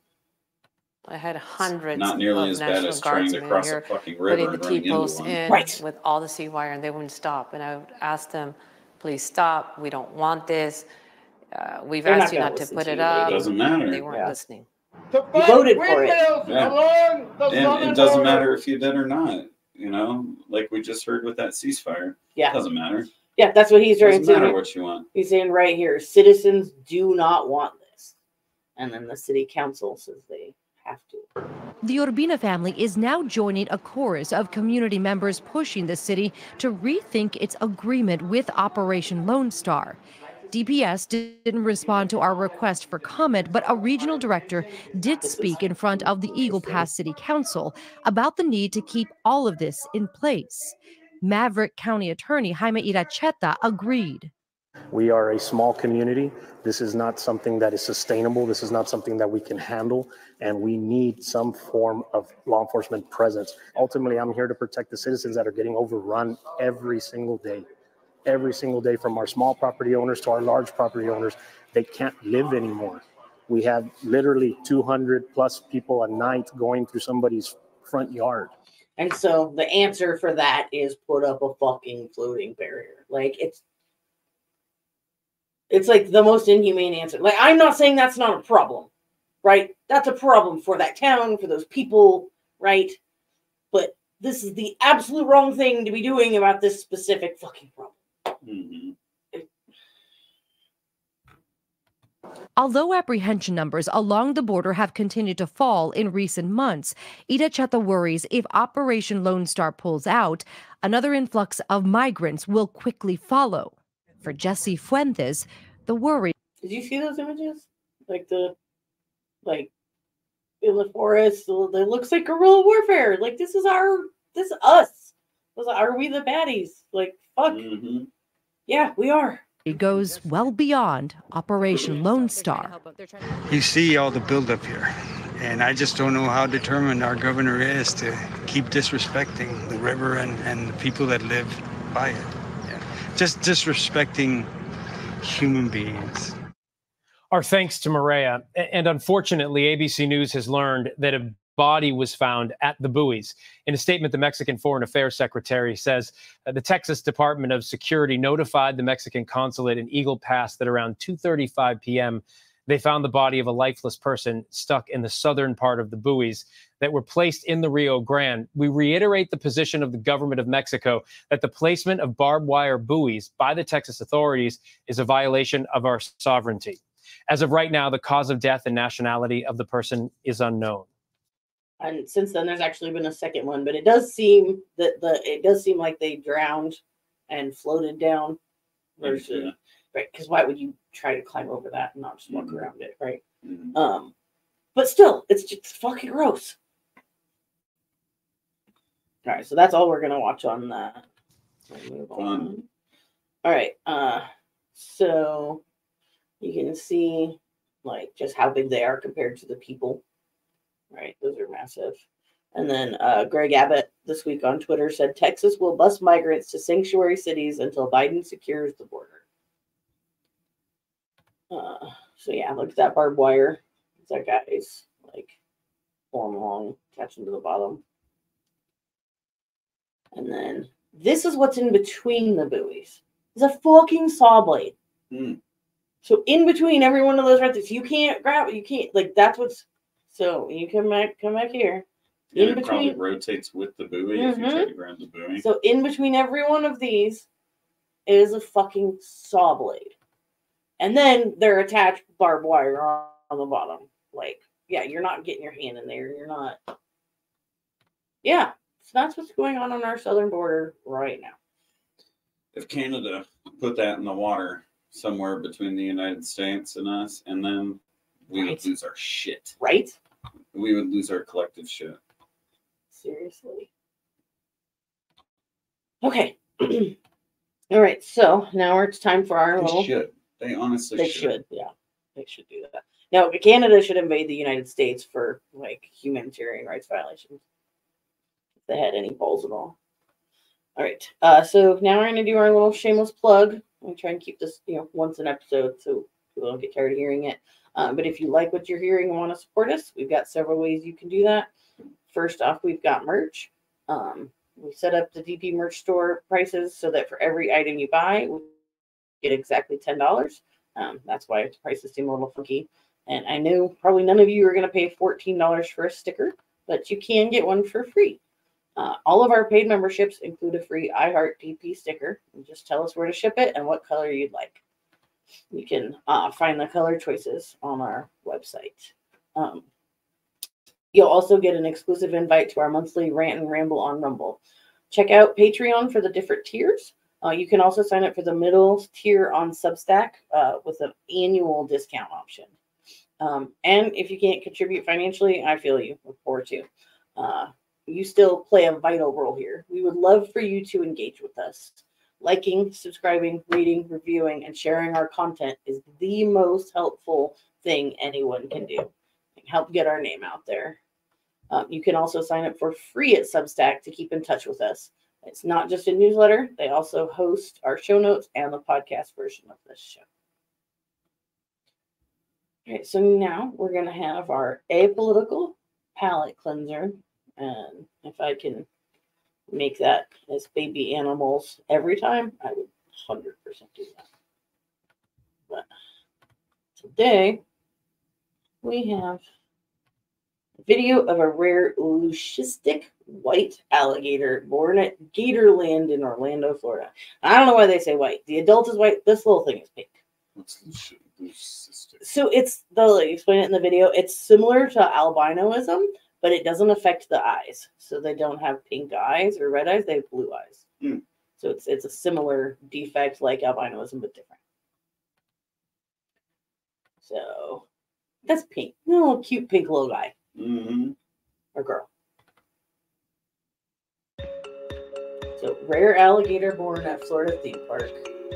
I had hundreds Not nearly of as bad National as trying to Guardsmen cross a here fucking river putting the and running into T-posts one. in Right. with all the sea wire, and they wouldn't stop. And I would ask them, please stop. We don't want this. Uh, we've They're not asked you gonna not to listen put to it you, up. It doesn't matter. They weren't Yeah. listening. You voted for it. Yeah. And it doesn't matter if you did or not. You know, like we just heard with that ceasefire. Yeah. It doesn't matter. Yeah, that's what he's trying Doesn't to matter say. what you want. He's saying right here, citizens do not want this. And then the city council says they have to. The Urbina family is now joining a chorus of community members pushing the city to rethink its agreement with Operation Lone Star. D P S didn't respond to our request for comment, but a regional director did speak in front of the Eagle Pass City Council about the need to keep all of this in place. Maverick County Attorney Jaime Iracheta agreed. We are a small community. This is not something that is sustainable. This is not something that we can handle, and we need some form of law enforcement presence. Ultimately, I'm here to protect the citizens that are getting overrun every single day. Every single day, from our small property owners to our large property owners, they can't live anymore. We have literally two hundred plus people a night going through somebody's front yard. And so the answer for that is put up a fucking floating barrier. Like it's it's like the most inhumane answer. Like I'm not saying that's not a problem, right? That's a problem for that town, for those people, right? But this is the absolute wrong thing to be doing about this specific fucking problem. Mm-hmm. Although apprehension numbers along the border have continued to fall in recent months, Iracheta worries if Operation Lone Star pulls out, another influx of migrants will quickly follow. For Jesse Fuentes, the worry. Did you see those images? Like the, like, in the forest, it looks like guerrilla warfare. Like, this is our this is us. I was like, are we the baddies? Like, fuck. Mm-hmm. Yeah, we are. It goes well beyond Operation Lone Star. You see all the buildup here, and I just don't know how determined our governor is to keep disrespecting the river and, and the people that live by it. Yeah. Just disrespecting human beings. Our thanks to Maria. And unfortunately, A B C News has learned that a body was found at the buoys. In a statement, the Mexican Foreign Affairs Secretary says uh, the Texas Department of Security notified the Mexican consulate in Eagle Pass that around two thirty-five p m they found the body of a lifeless person stuck in the southern part of the buoys that were placed in the Rio Grande. We reiterate the position of the government of Mexico that the placement of barbed wire buoys by the Texas authorities is a violation of our sovereignty. As of right now, the cause of death and nationality of the person is unknown. And since then, there's actually been a second one, but it does seem that the it does seem like they drowned and floated down. Versus, Yeah. right? Because why would you try to climb over that and not just walk Mhm. around it, right? Mhm. Um, but still, it's just fucking gross. All right, so that's all we're gonna watch on that. We'll move on. All right, uh, so you can see like just how big they are compared to the people. Right, those are massive. And then uh, Greg Abbott this week on Twitter said Texas will bus migrants to sanctuary cities until Biden secures the border. Uh, so yeah, look at that barbed wire. That guy's like form long, attaching to the bottom. And then this is what's in between the buoys. It's a fucking saw blade. Mm. So in between every one of those right there, you can't grab it. You can't like that's what's. So you come back, come back here. And In it probably between, rotates with the buoy if you try Mhm. to grab the buoy. so in between every one of these is a fucking saw blade, and then they're attached barbed wire on, on the bottom. Like, yeah, you're not getting your hand in there. You're not. Yeah, so that's what's going on on our southern border right now. If Canada put that in the water somewhere between the United States and us, and then we Right. would lose our shit. Right? We would lose our collective shit. Seriously. Okay. All right. So now it's time for our They little. should. They honestly They should. should. Yeah, they should do that. Now, Canada should invade the United States for like humanitarian rights violations if they had any balls at all. All right. Uh, so now we're going to do our little shameless plug. We try and keep this, you know, once an episode so people don't get tired of hearing it. Um, but if you like what you're hearing and want to support us, we've got several ways you can do that. First off, we've got merch. Um, we set up the D P merch store prices so that for every item you buy, we get exactly ten dollars. Um, that's why the prices seem a little funky. And I know probably none of you are going to pay fourteen dollars for a sticker, but you can get one for free. Uh, all of our paid memberships include a free iHeart D P sticker. You just tell us where to ship it and what color you'd like. You can uh, find the color choices on our website. Um, you'll also get an exclusive invite to our monthly rant and ramble on Rumble. Check out Patreon for the different tiers. Uh, you can also sign up for the middle tier on Substack uh, with an annual discount option. Um, and if you can't contribute financially, I feel you. We're poor too. Uh, you still play a vital role here. We would love for you to engage with us. Liking, subscribing, reading, reviewing, and sharing our content is the most helpful thing anyone can do. Help get our name out there. Um, you can also sign up for free at Substack to keep in touch with us. It's not just a newsletter. They also host our show notes and the podcast version of this show. All right, so now we're going to have our apolitical palate cleanser. And if I can make that as baby animals every time, I would one hundred percent do that. But today, we have a video of a rare leucistic white alligator born at Gatorland in Orlando, Florida. I don't know why they say white. The adult is white. This little thing is pink. What's leucistic? So it's, they'll explain it in the video. It's similar to albinoism, but it doesn't affect the eyes. So they don't have pink eyes or red eyes. They have blue eyes. Mm. So it's it's a similar defect like albinoism, but different. So that's pink. Little cute pink little guy. Mm-hmm. Or girl. So, rare alligator born at Florida theme park.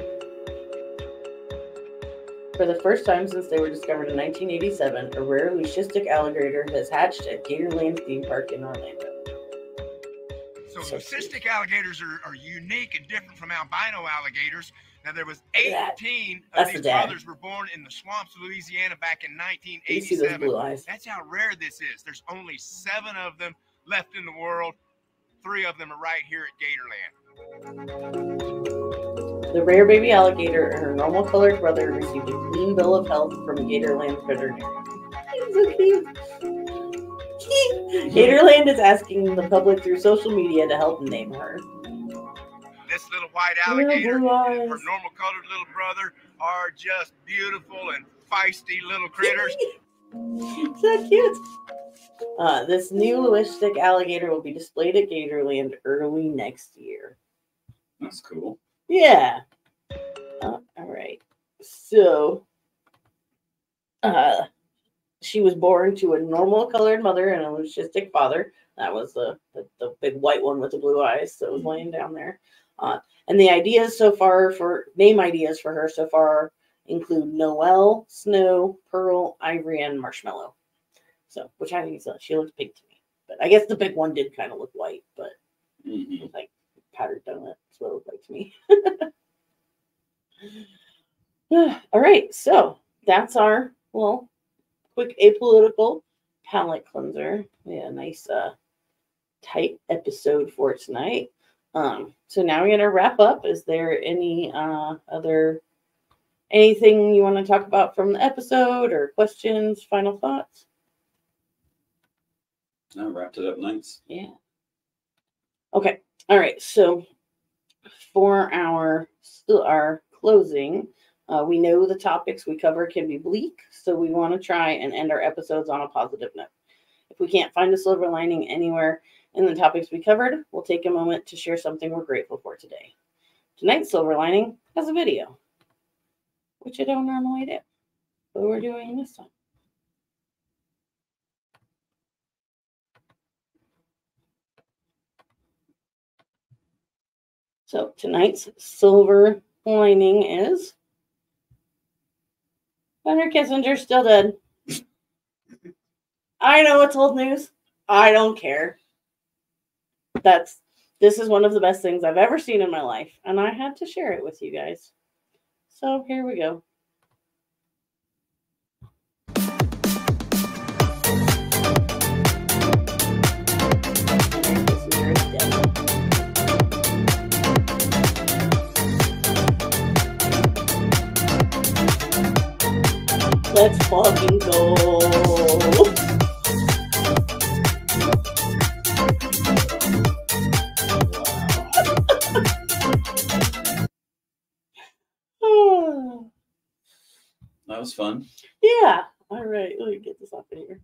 For the first time since they were discovered in nineteen eighty-seven, a rare leucistic alligator has hatched at Gatorland theme park in Orlando. So, so leucistic alligators are, are unique and different from albino alligators. Now, there was eighteen of That's these the dad. brothers were born in the swamps of Louisiana back in nineteen You see those eighty-seven. blue eyes. That's how rare this is. There's only seven of them left in the world. Three of them are right here at Gatorland. The rare baby alligator and her normal colored brother received a clean bill of health from Gatorland veterinarian. He's so cute. Gatorland is asking the public through social media to help name her. This little white Little alligator blue and eyes. her normal colored little brother are just beautiful and feisty little critters. So cute. Uh, this new leucistic alligator will be displayed at Gatorland early next year. That's cool. Yeah. Uh, all right. So, uh, she was born to a normal colored mother and a leucistic father. That was the, the, the big white one with the blue eyes that was laying down there. Uh, and the ideas so far for name ideas for her so far include Noelle, Snow, Pearl, Ivory, and Marshmallow. So, which I think is, uh, she looks pink to me. But I guess the big one did kind of look white, but mm-hmm. it was like powdered donut. That's what it looked like to me. All right, so that's our well, quick apolitical palate cleanser. Yeah, nice, uh, tight episode for tonight. Um, so now we're gonna wrap up. Is there any uh other anything you want to talk about from the episode or questions, final thoughts? I wrapped it up nice. Yeah. Okay. All right. So for our still our closing, uh, we know the topics we cover can be bleak, so we want to try and end our episodes on a positive note. If we can't find a silver lining anywhere in the topics we covered, we'll take a moment to share something we're grateful for today. Tonight's silver lining has a video, which I don't normally do, but we're doing this time. So tonight's silver lining is Henry Kissinger's still dead. I know it's old news. I don't care. That's this is one of the best things I've ever seen in my life, and I had to share it with you guys. So here we go. Let's fucking go. That was fun. Yeah. All right. Let me get this off of here.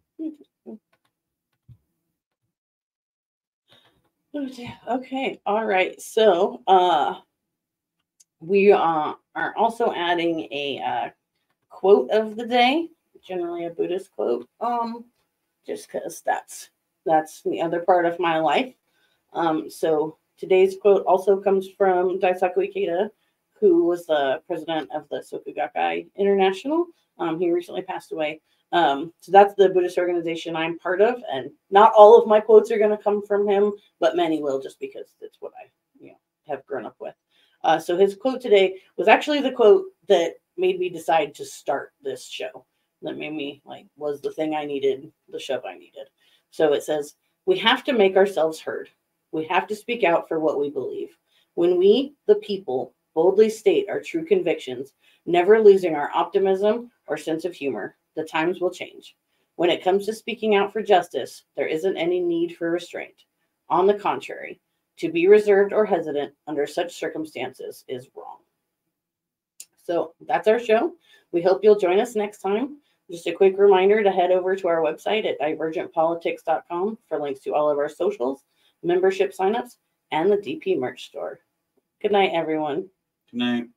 Okay. All right. So, uh, we uh, are also adding a uh, quote of the day, generally a Buddhist quote, um, just because that's that's the other part of my life. Um, so today's quote also comes from Daisaku Ikeda, who was the president of the Soka Gakkai International. Um, he recently passed away. Um, so that's the Buddhist organization I'm part of, and not all of my quotes are going to come from him, but many will, just because that's what I, you know, have grown up with. Uh, so his quote today was actually the quote that made me decide to start this show. That made me like was the thing I needed, the shove I needed. So it says, "We have to make ourselves heard. We have to speak out for what we believe. When we, the people, boldly state our true convictions, never losing our optimism or sense of humor, the times will change. When it comes to speaking out for justice, there isn't any need for restraint. On the contrary, to be reserved or hesitant under such circumstances is wrong." So that's our show. We hope you'll join us next time. Just a quick reminder to head over to our website at divergent politics dot com for links to all of our socials, membership signups, and the D P merch store. Good night, everyone. Good night.